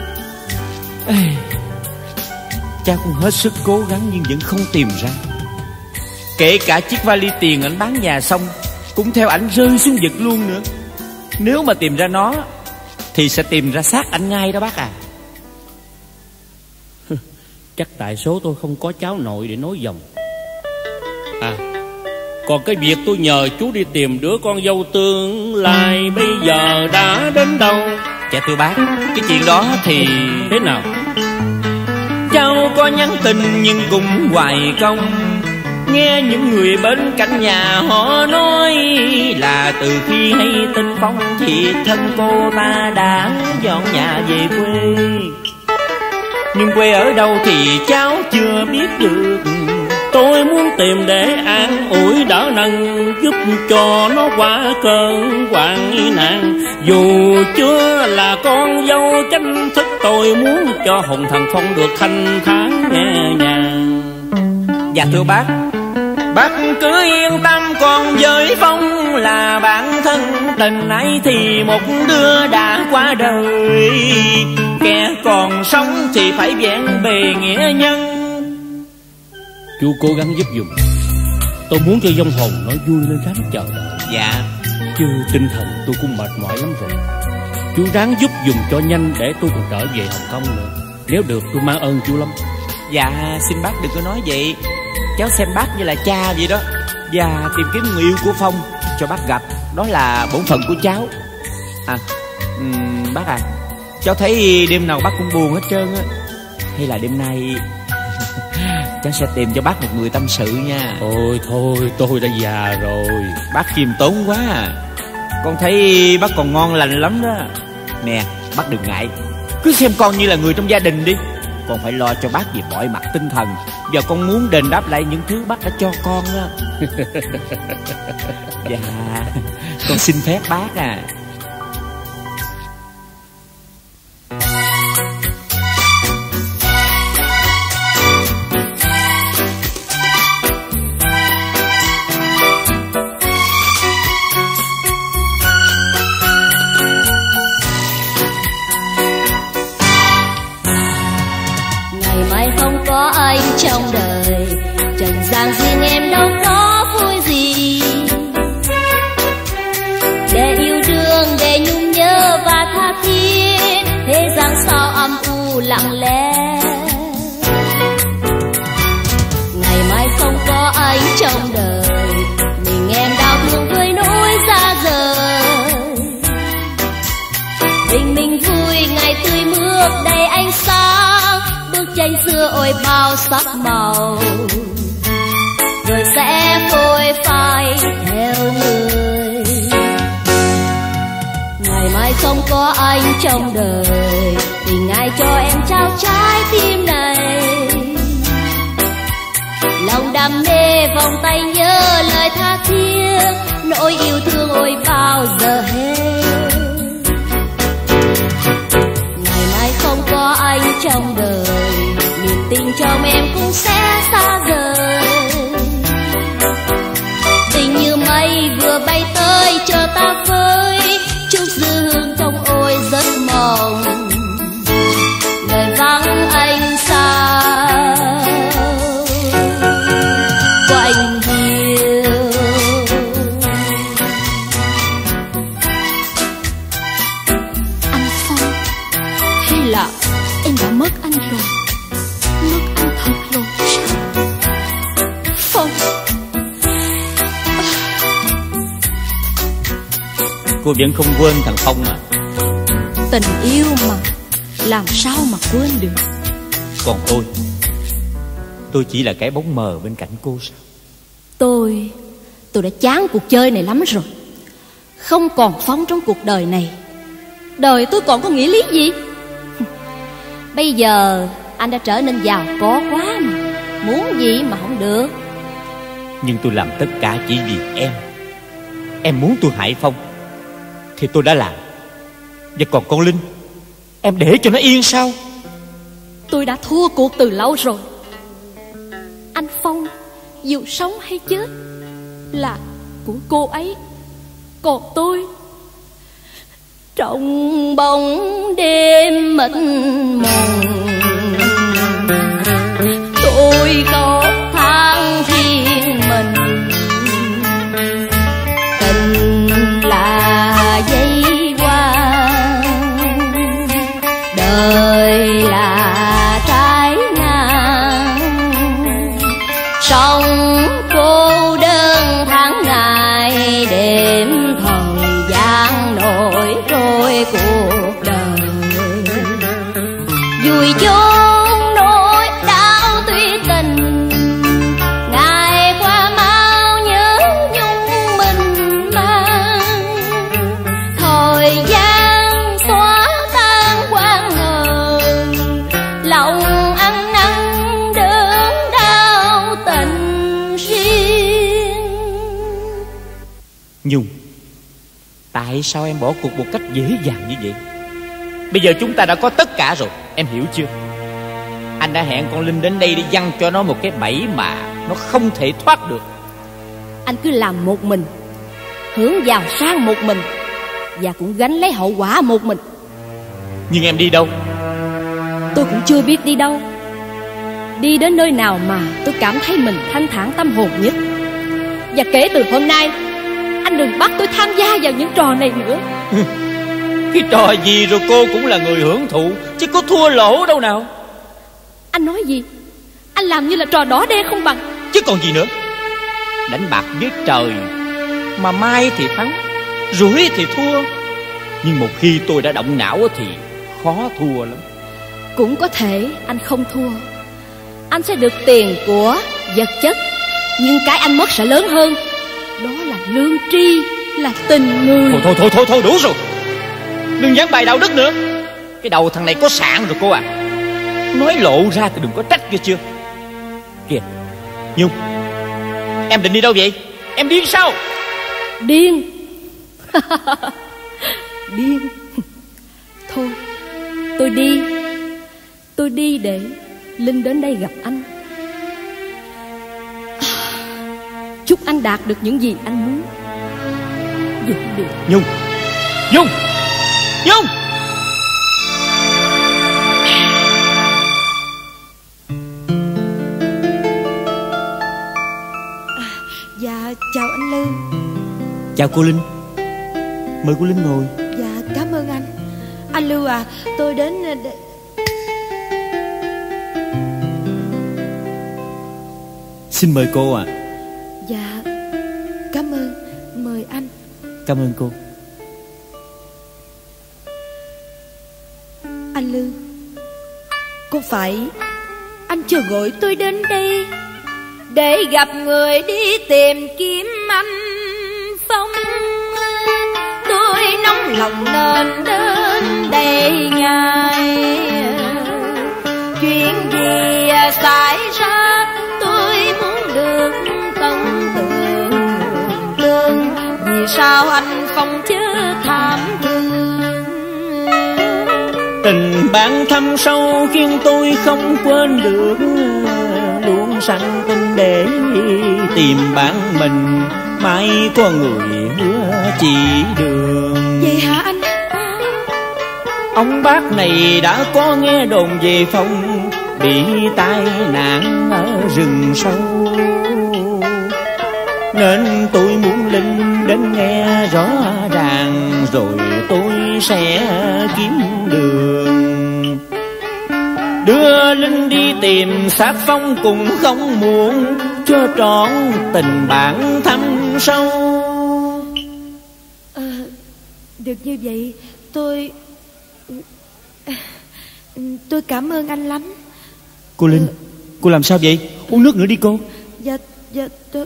Cha cũng hết sức cố gắng nhưng vẫn không tìm ra. Kể cả chiếc vali tiền ảnh bán nhà xong cũng theo ảnh rơi xuống vực luôn nữa. Nếu mà tìm ra nó thì sẽ tìm ra xác ảnh ngay đó bác à. Chắc tại số tôi không có cháu nội để nối dòng. À, còn cái việc tôi nhờ chú đi tìm đứa con dâu tương lai bây giờ đã đến đâu? Dạ thưa bác, cái chuyện đó thì thế nào? cháu có nhắn tin nhưng cũng hoài công. Nghe những người bên cạnh nhà họ nói là từ khi hay tin Phong thì thân cô ta đã dọn nhà về quê. Nhưng quê ở đâu thì cháu chưa biết được. Tôi muốn tìm để an ủi đỡ nâng, giúp cho nó qua cơn hoạn nạn. Dù chưa là con dâu chính thức, tôi muốn cho hồn thần Phong được thanh thản nhẹ nhàng. Dạ thưa bác cứ yên tâm, còn với Phong là bạn thân tình ấy thì một đứa đã qua đời. Kẻ còn sống thì phải vẹn bề nghĩa nhân. Chú cố gắng giúp dùm. Tôi muốn cho vong hồn nó vui lên ráng chờ đợi. Dạ. Chứ tinh thần tôi cũng mệt mỏi lắm rồi. Chú ráng giúp dùm cho nhanh để tôi còn trở về Hồng Kông nữa. Nếu được tôi mang ơn chú lắm. Dạ xin bác đừng có nói vậy. Cháu xem bác như là cha vậy đó. Và tìm kiếm người yêu của Phong cho bác gặp, đó là bổn phận của cháu. À bác à, cháu thấy đêm nào bác cũng buồn hết trơn á. Hay là đêm nay cháu sẽ tìm cho bác một người tâm sự nha. Ôi thôi, tôi đã già rồi. Bác khiêm tốn quá à. Con thấy bác còn ngon lành lắm đó. Nè, bác đừng ngại, cứ xem con như là người trong gia đình đi. Con phải lo cho bác về mọi mặt tinh thần. Giờ con muốn đền đáp lại những thứ bác đã cho con đó. Dạ, con xin phép bác à. Trong đời trần gian riêng em đâu có vui gì, để yêu đương, để nhung nhớ và tha thiết, thế gian sao âm u lặng lẽ. Ngày mai không có anh trong đời, mình em đau thương với nỗi xa rời. Mình vui ngày tươi mướt đầy ánh sáng, bức tranh xưa ôi bao sắc màu, rồi sẽ phôi phai theo người. Ngày mai không có anh trong đời, tình ai cho em trao trái tim này. Lòng đam mê vòng tay nhớ lời tha thiết, nỗi yêu thương ôi bao giờ hết. Ngày mai không có anh trong đời, niềm tin trong em cũng sẽ xa rời. Tình như mây vừa bay tới chờ ta với, chút dư hương trong ôi giấc mộng. Lời vắng anh sao quạnh hiu. Anh Phong, thế là em đã mất anh rồi. Mất anh thật rồi sao? Phong. Cô vẫn không quên thằng Phong à? Tình yêu mà, làm sao mà quên được. Còn tôi chỉ là cái bóng mờ bên cạnh cô sao? Tôi đã chán cuộc chơi này lắm rồi. Không còn Phong trong cuộc đời này, đời tôi còn có nghĩa lý gì? Bây giờ anh đã trở nên giàu có quá mà, muốn gì mà không được. Nhưng tôi làm tất cả chỉ vì em. Em muốn tôi hại Phong thì tôi đã làm. Và còn con Linh, em để cho nó yên sao? Tôi đã thua cuộc từ lâu rồi. Anh Phong dù sống hay chết là của cô ấy, còn tôi trong bóng đêm mịt mùng, tôi có than riêng mình. Tình là dây qua, đời là trái ngang, sống cô đơn tháng ngày đêm, thời gian nổi trôi cuộc đời. Vui chốn nỗi đau tuy tình, ngày qua mau nhớ nhung mình mang. Thời gian xóa tan quan hờn, lòng ăn năn đớn đau tình riêng. Nhung, tại sao em bỏ cuộc một cách dễ dàng như vậy? Bây giờ chúng ta đã có tất cả rồi, em hiểu chưa? Anh đã hẹn con Linh đến đây để giăng cho nó một cái bẫy mà nó không thể thoát được. Anh cứ làm một mình, hướng giàu sang một mình, và cũng gánh lấy hậu quả một mình. Nhưng em đi đâu? Tôi cũng chưa biết đi đâu. Đi đến nơi nào mà tôi cảm thấy mình thanh thản tâm hồn nhất. Và kể từ hôm nay, anh đừng bắt tôi tham gia vào những trò này nữa. Cái trò gì rồi cô cũng là người hưởng thụ, chứ có thua lỗ đâu nào. Anh nói gì? Anh làm như là trò đỏ đen không bằng. Chứ còn gì nữa. Đánh bạc với trời, mà mai thì thắng, rủi thì thua. Nhưng một khi tôi đã động não thì khó thua lắm. Cũng có thể anh không thua. anh sẽ được tiền của, vật chất. Nhưng cái anh mất sẽ lớn hơn. Đó là lương tri, là tình người. Thôi đủ rồi. Đừng giảng bài đạo đức nữa. Cái đầu thằng này có sạn rồi cô à. Nói lộ ra thì đừng có trách kia chưa. Kìa Nhung, em định đi đâu vậy? Em điên sao? Điên. Điên. Thôi tôi đi để Linh đến đây gặp anh. Chúc anh đạt được những gì anh muốn. Dừng đi. Nhung. Dạ chào anh Lư. Chào cô Linh. Mời cô Linh ngồi. Dạ cảm ơn anh. Anh Lưu à, tôi đến để... Xin mời cô ạ. Dạ cảm ơn. Mời anh. Cảm ơn cô. Anh Lưu, có phải anh chưa gọi tôi đến đây để gặp người đi tìm kiếm anh Phong? Tôi nóng lòng nên đến đây ngay. Chuyện gì xảy ra tôi muốn được tận tường. Vì sao anh Phong chớ thảm thương? Tình bạn thâm sâu khiến tôi không quên được. Luôn sẵn tin để tìm bạn mình. Mãi có người hứa chỉ đường. Vậy hả anh? Ông bác này đã có nghe đồn về Phong bị tai nạn ở rừng sâu, nên tôi muốn Linh đến nghe rõ ràng. Rồi tôi sẽ kiếm đường đưa Linh đi tìm xác Phong cùng không muộn, cho trọn tình bạn thâm sâu. Được như vậy tôi cảm ơn anh lắm. Cô Linh, cô làm sao vậy? Uống nước nữa đi cô. Dạ tôi...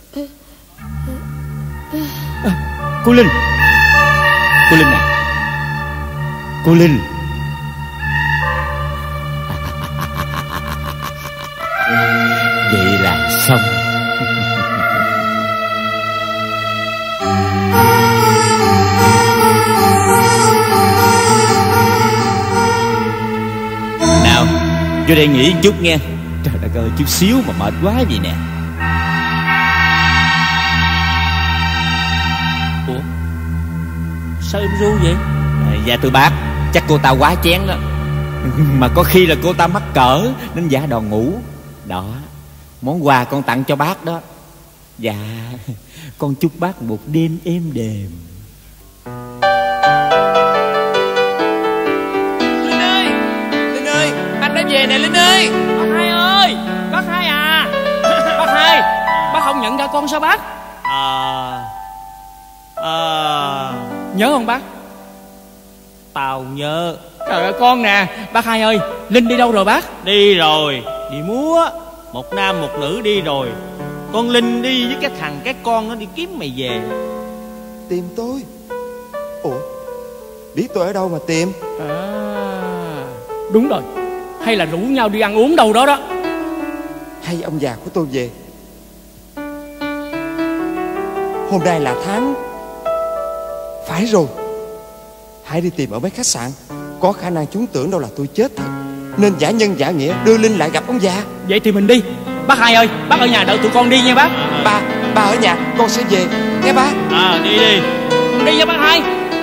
Cô Linh à, cô Linh. Vậy là xong. Nào, vô đây nghỉ chút nghe. Trời đất ơi, chút xíu mà mệt quá vậy nè. Ủa, sao em ru vậy? Dạ thưa bác, chắc cô ta quá chén đó. Mà có khi là cô ta mắc cỡ nên giả đòn ngủ. Đó, món quà con tặng cho bác đó. Dạ, con chúc bác một đêm êm đềm. Linh ơi, anh đã về nè Linh ơi. Bác Hai ơi, bác Hai à. Bác Hai, bác không nhận ra con sao bác? Nhớ không bác? Tao nhớ. Trời ơi con nè. Bác Hai ơi, Linh đi đâu rồi bác? Đi rồi, đi múa. Một nam một nữ đi rồi. Con Linh đi với cái thằng cái con nó đi kiếm mày về. Tìm tôi? Ủa, biết tôi ở đâu mà tìm? Đúng rồi. Hay là rủ nhau đi ăn uống đâu đó đó. Hay ông già của tôi về. Hôm nay là tháng. Phải rồi, hãy đi tìm ở mấy khách sạn. Có khả năng chúng tưởng đâu là tôi chết thật, nên giả nhân giả nghĩa đưa Linh lại gặp ông già. Vậy thì mình đi. Bác Hai ơi, bác ở nhà đợi tụi con đi nha bác. Ba ở nhà, con sẽ về nghe ba. Đi đi. Đi nha bác Hai.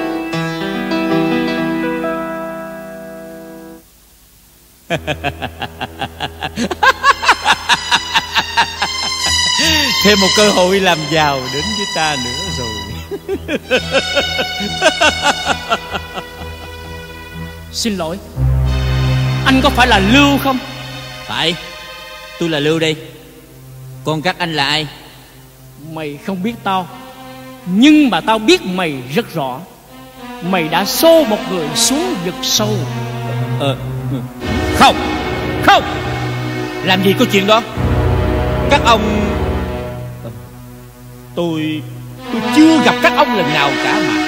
Thêm một cơ hội làm giàu đến với ta nữa rồi. Xin lỗi, anh có phải là Lưu không? Phải, tôi là Lưu đây. Còn các anh là ai? Mày không biết tao, nhưng mà tao biết mày rất rõ. Mày đã xô một người xuống vực sâu. Không, Làm gì có chuyện đó. Các ông... Tôi chưa gặp các ông lần nào cả mà.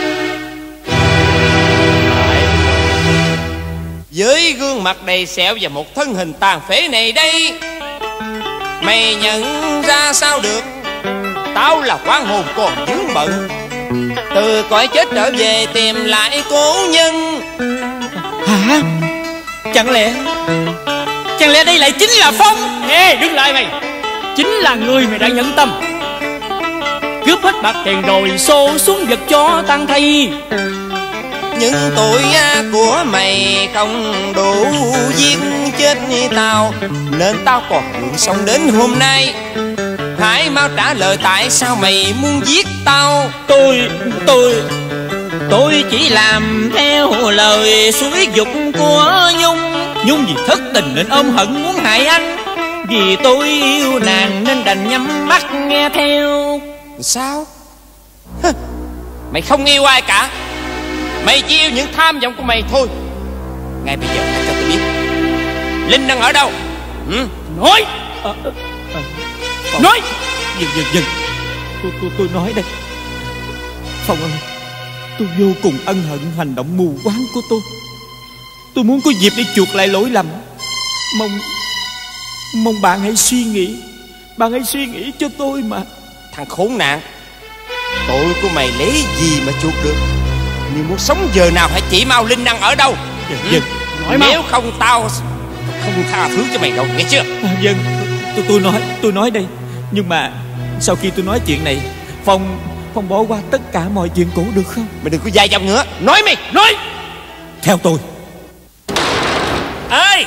Với gương mặt đầy sẹo và một thân hình tàn phế này đây, mày nhận ra sao được? Tao là oan hồn còn vướng bận, từ cõi chết trở về tìm lại cố nhân. Hả? Chẳng lẽ đây lại chính là Phong? Ê, đứng lại mày. Chính là người mày đã nhẫn tâm cướp hết bạc tiền rồi xô xuống vực cho tăng thay. Những tội ác của mày không đủ giết chết tao, nên tao còn được sống đến hôm nay. Hãy mau trả lời tại sao mày muốn giết tao. Tôi chỉ làm theo lời xúi giục của Nhung vì thất tình nên ôm hận muốn hại anh. Vì tôi yêu nàng nên đành nhắm mắt nghe theo. Sao? Mày không yêu ai cả, mày chỉ yêu những tham vọng của mày thôi. Ngay bây giờ hãy cho tôi biết Linh đang ở đâu. Nói. Nói. Dừng. Tôi nói đây. Phong ơi, tôi vô cùng ân hận hành động mù quáng của tôi. Tôi muốn có dịp để chuộc lại lỗi lầm. Mong bạn hãy suy nghĩ. Bạn hãy suy nghĩ cho tôi mà. Thằng khốn nạn, tội của mày lấy gì mà chuộc được? Nếu muốn sống giờ nào hãy chỉ mau Linh đang ở đâu. Vâng. Nếu không tao không tha thứ cho mày đâu, nghe chưa? Vâng, tôi nói đây. Nhưng mà sau khi tôi nói chuyện này, Phong bỏ qua tất cả mọi chuyện cũ được không? Mày đừng có dài dòng nữa. Nói mày, nói. Theo tôi. Ê!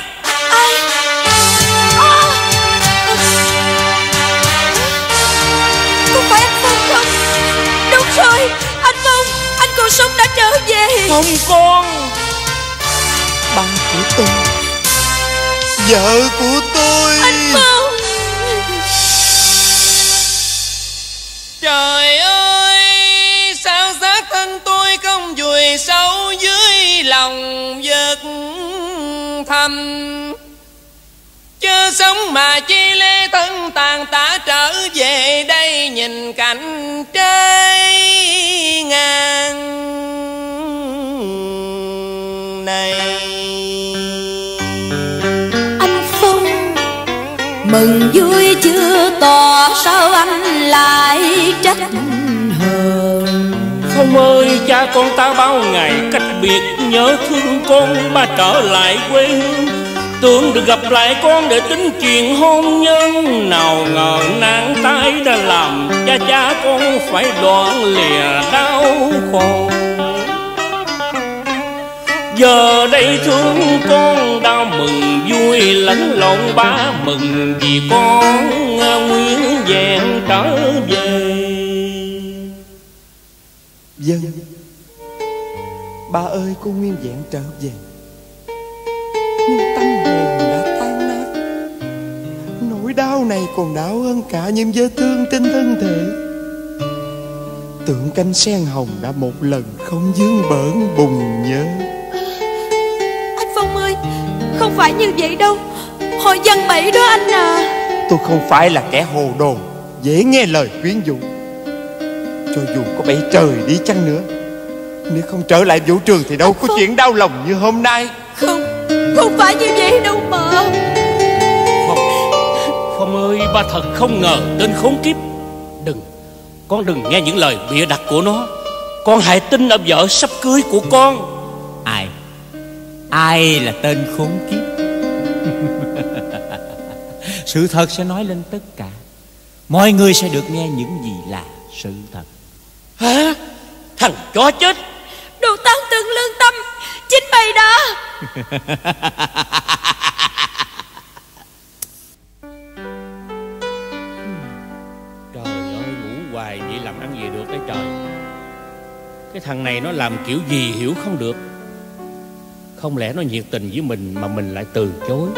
Không phải anh Phong không? Đúng rồi, anh Phong, anh còn sống đã trở về. Không con. Ba của tôi, vợ của tôi. Anh Phong. Trời ơi, sao xác thân tôi không vùi sâu dưới lòng vực thẳm, chớ sống mà chi lê thân tàn tả trở về đây nhìn cảnh trái ngang này. Anh Phong, mừng vui chưa tỏ sao anh lại trách hờn. Phong ơi, cha con ta bao ngày cách biệt, nhớ thương con ba trở lại quê hương. Tưởng được gặp lại con để tính chuyện hôn nhân, nào ngờ nạn tai đã làm cha con phải đoạn lìa đau khổ. Giờ đây thương con đau mừng vui lẫn lộn, ba mừng vì con nguyên vẹn trở về. Vâng, ba ơi, con nguyên vẹn trở về, nhưng tâm hồn đã tan nát. Nỗi đau này còn đau hơn cả những vết thương trên thân thể. Tượng canh sen hồng đã một lần không vướng bỡn bùng nhớ. Anh Phong ơi, không phải như vậy đâu, hồi văn bẫy đó anh à. Tôi không phải là kẻ hồ đồ, dễ nghe lời quyến rũ. Cho dù có bẫy trời đi chăng nữa, nếu không trở lại vũ trường thì đâu có chuyện đau lòng như hôm nay. Không phải như vậy đâu mà. Phong ơi, ba thật không ngờ tên khốn kiếp. Con đừng nghe những lời bịa đặt của nó. Con hãy tin ở vợ sắp cưới của con. Ai là tên khốn kiếp? Sự thật sẽ nói lên tất cả. Mọi người sẽ được nghe những gì là sự thật. Hả? Thằng chó chết! Đồ tan từng lương tâm, chính mày đó. Trời ơi, ngủ hoài vậy làm ăn gì được đấy trời. Cái thằng này nó làm kiểu gì hiểu không được. Không lẽ nó nhiệt tình với mình mà mình lại từ chối.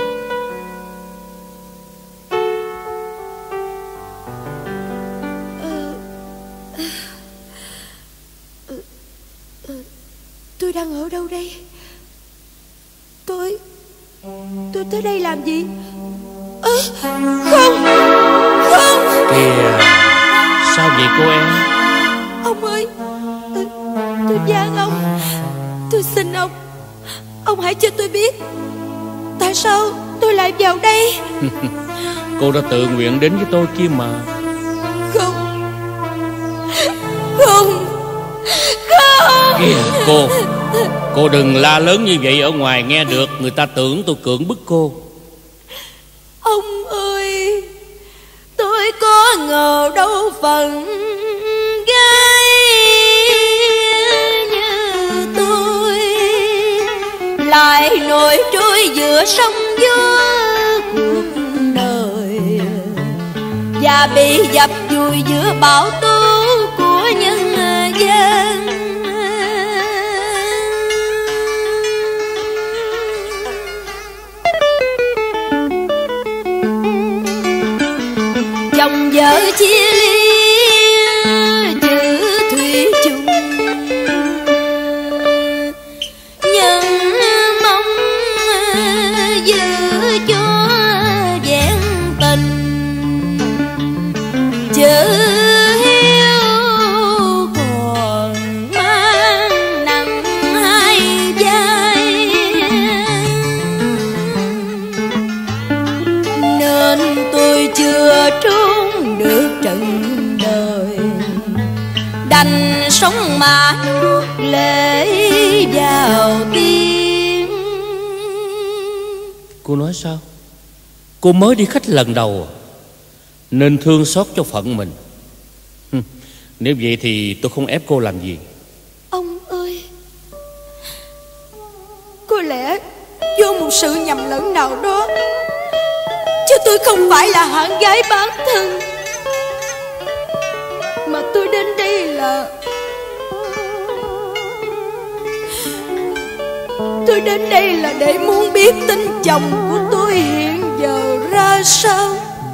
Tôi đang ở đâu đây? Tôi tới đây làm gì? Không. Kìa, sao vậy cô em? Ông ơi, tôi van ông, tôi xin ông hãy cho tôi biết tại sao tôi lại vào đây. Cô đã tự nguyện đến với tôi kia mà. Không. Kìa cô đừng la lớn như vậy ở ngoài nghe được, người ta tưởng tôi cưỡng bức cô. Ông ơi, tôi có ngờ đâu phần gái như tôi lại nổi trôi giữa sông gió cuộc đời và bị dập vùi giữa bão tố của nhân gian. Chồng vợ chia ly chữ thủy chung, nhưng mong giữ cho vẹn tình chữ hiếu còn mang nặng hai vai, nên tôi chưa trốn được trận đời, đành sống mà nuốt lệ vào tim. Cô nói sao? Cô mới đi khách lần đầu nên thương xót cho phận mình. Nếu vậy thì tôi không ép cô làm gì. Ông ơi, có lẽ do một sự nhầm lẫn nào đó, chứ tôi không phải là hạng gái bán thân, mà tôi đến đây là để muốn biết tin chồng của tôi hiện giờ ra sao.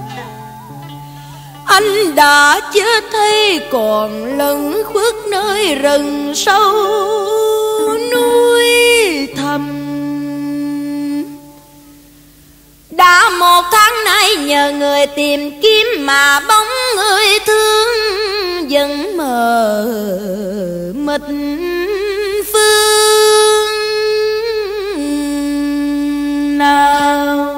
Anh đã chết hay còn lẩn khuất nơi rừng sâu núi thẳm. Đã 1 tháng nay nhờ người tìm kiếm mà bóng người thương vẫn mờ mịt phương nào.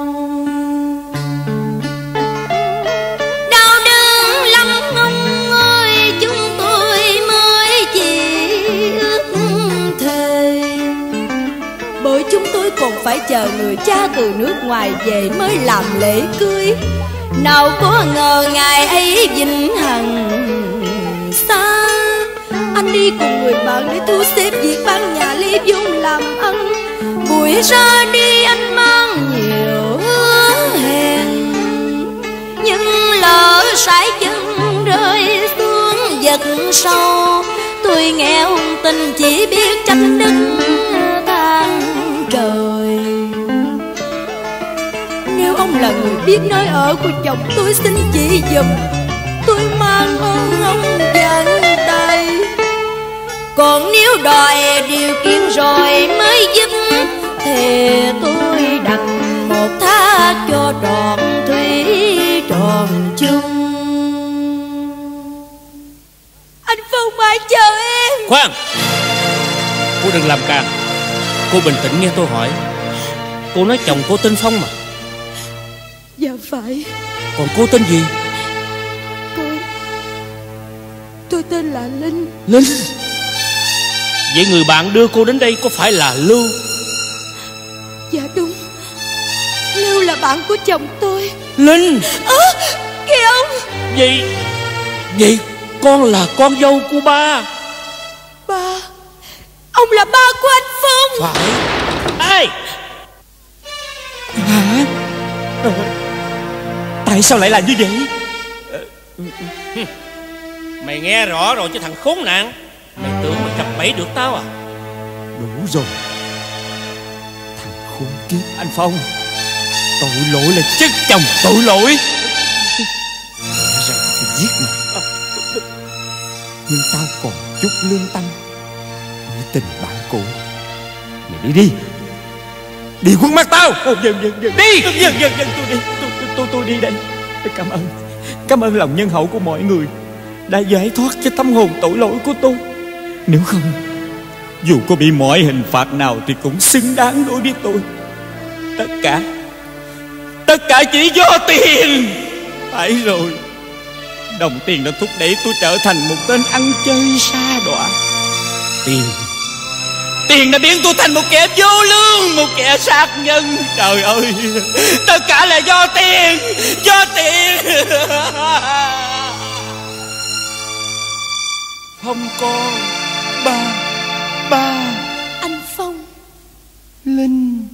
Đau đớn lắm ông ơi, chúng tôi mới chỉ ước thề, bởi chúng tôi còn phải chờ người cha từ nước ngoài về mới làm lễ cưới. Nào có ngờ ngày ấy vĩnh hằng xa, anh đi cùng người bạn để thu xếp việc ban nhà ly vốn làm ăn. Buổi ra đi anh mang nhiều hứa hẹn, nhưng lỡ sải chân rơi xuống vực sâu. Tôi nghèo tình chỉ biết trách đất than trời. Nếu ông là người biết nơi ở của chồng tôi, xin chỉ dùm tôi mang ơn ông dẫn tay. Còn nếu đòi điều kiện rồi mới giúp, thì tôi đành 1 thác cho trọn thủy tròn chung. Anh Phong hãy chờ em. Khoan, cô đừng làm càng. Cô bình tĩnh nghe tôi hỏi. Cô nói chồng cô tên Phong mà. Dạ phải. Còn cô tên gì? Tôi tên là Linh. Linh? Vậy người bạn đưa cô đến đây có phải là Lưu? Dạ đúng, Lưu là bạn của chồng tôi. Linh! Kìa ông! Vậy con là con dâu của ba? Ba? Ông là ba của anh Phong? Phải. Ê! Hả? Tại sao lại là như vậy? Mày nghe rõ rồi chứ thằng khốn nạn. Mày tưởng mày cặp bẫy được tao à? Đủ rồi. Thằng khốn kiếp anh Phong, tội lỗi là chất chồng tội lỗi. Lẽ ra phải giết mày, nhưng tao còn chút lương tâm như tình bạn cũ. Mày đi đi, đi khuất mắt tao. Đi. Tôi đi. Tôi đi đây. Cảm ơn lòng nhân hậu của mọi người đã giải thoát cho tâm hồn tội lỗi của tôi. Nếu không, dù có bị mọi hình phạt nào thì cũng xứng đáng đối với tôi. Tất cả chỉ do tiền. Phải rồi, đồng tiền đã thúc đẩy tôi trở thành một tên ăn chơi sa đọa. Tiền đã biến tôi thành một kẻ vô lương, một kẻ sát nhân. Trời ơi, tất cả là do tiền. Phong con, ba Anh Phong. Linh.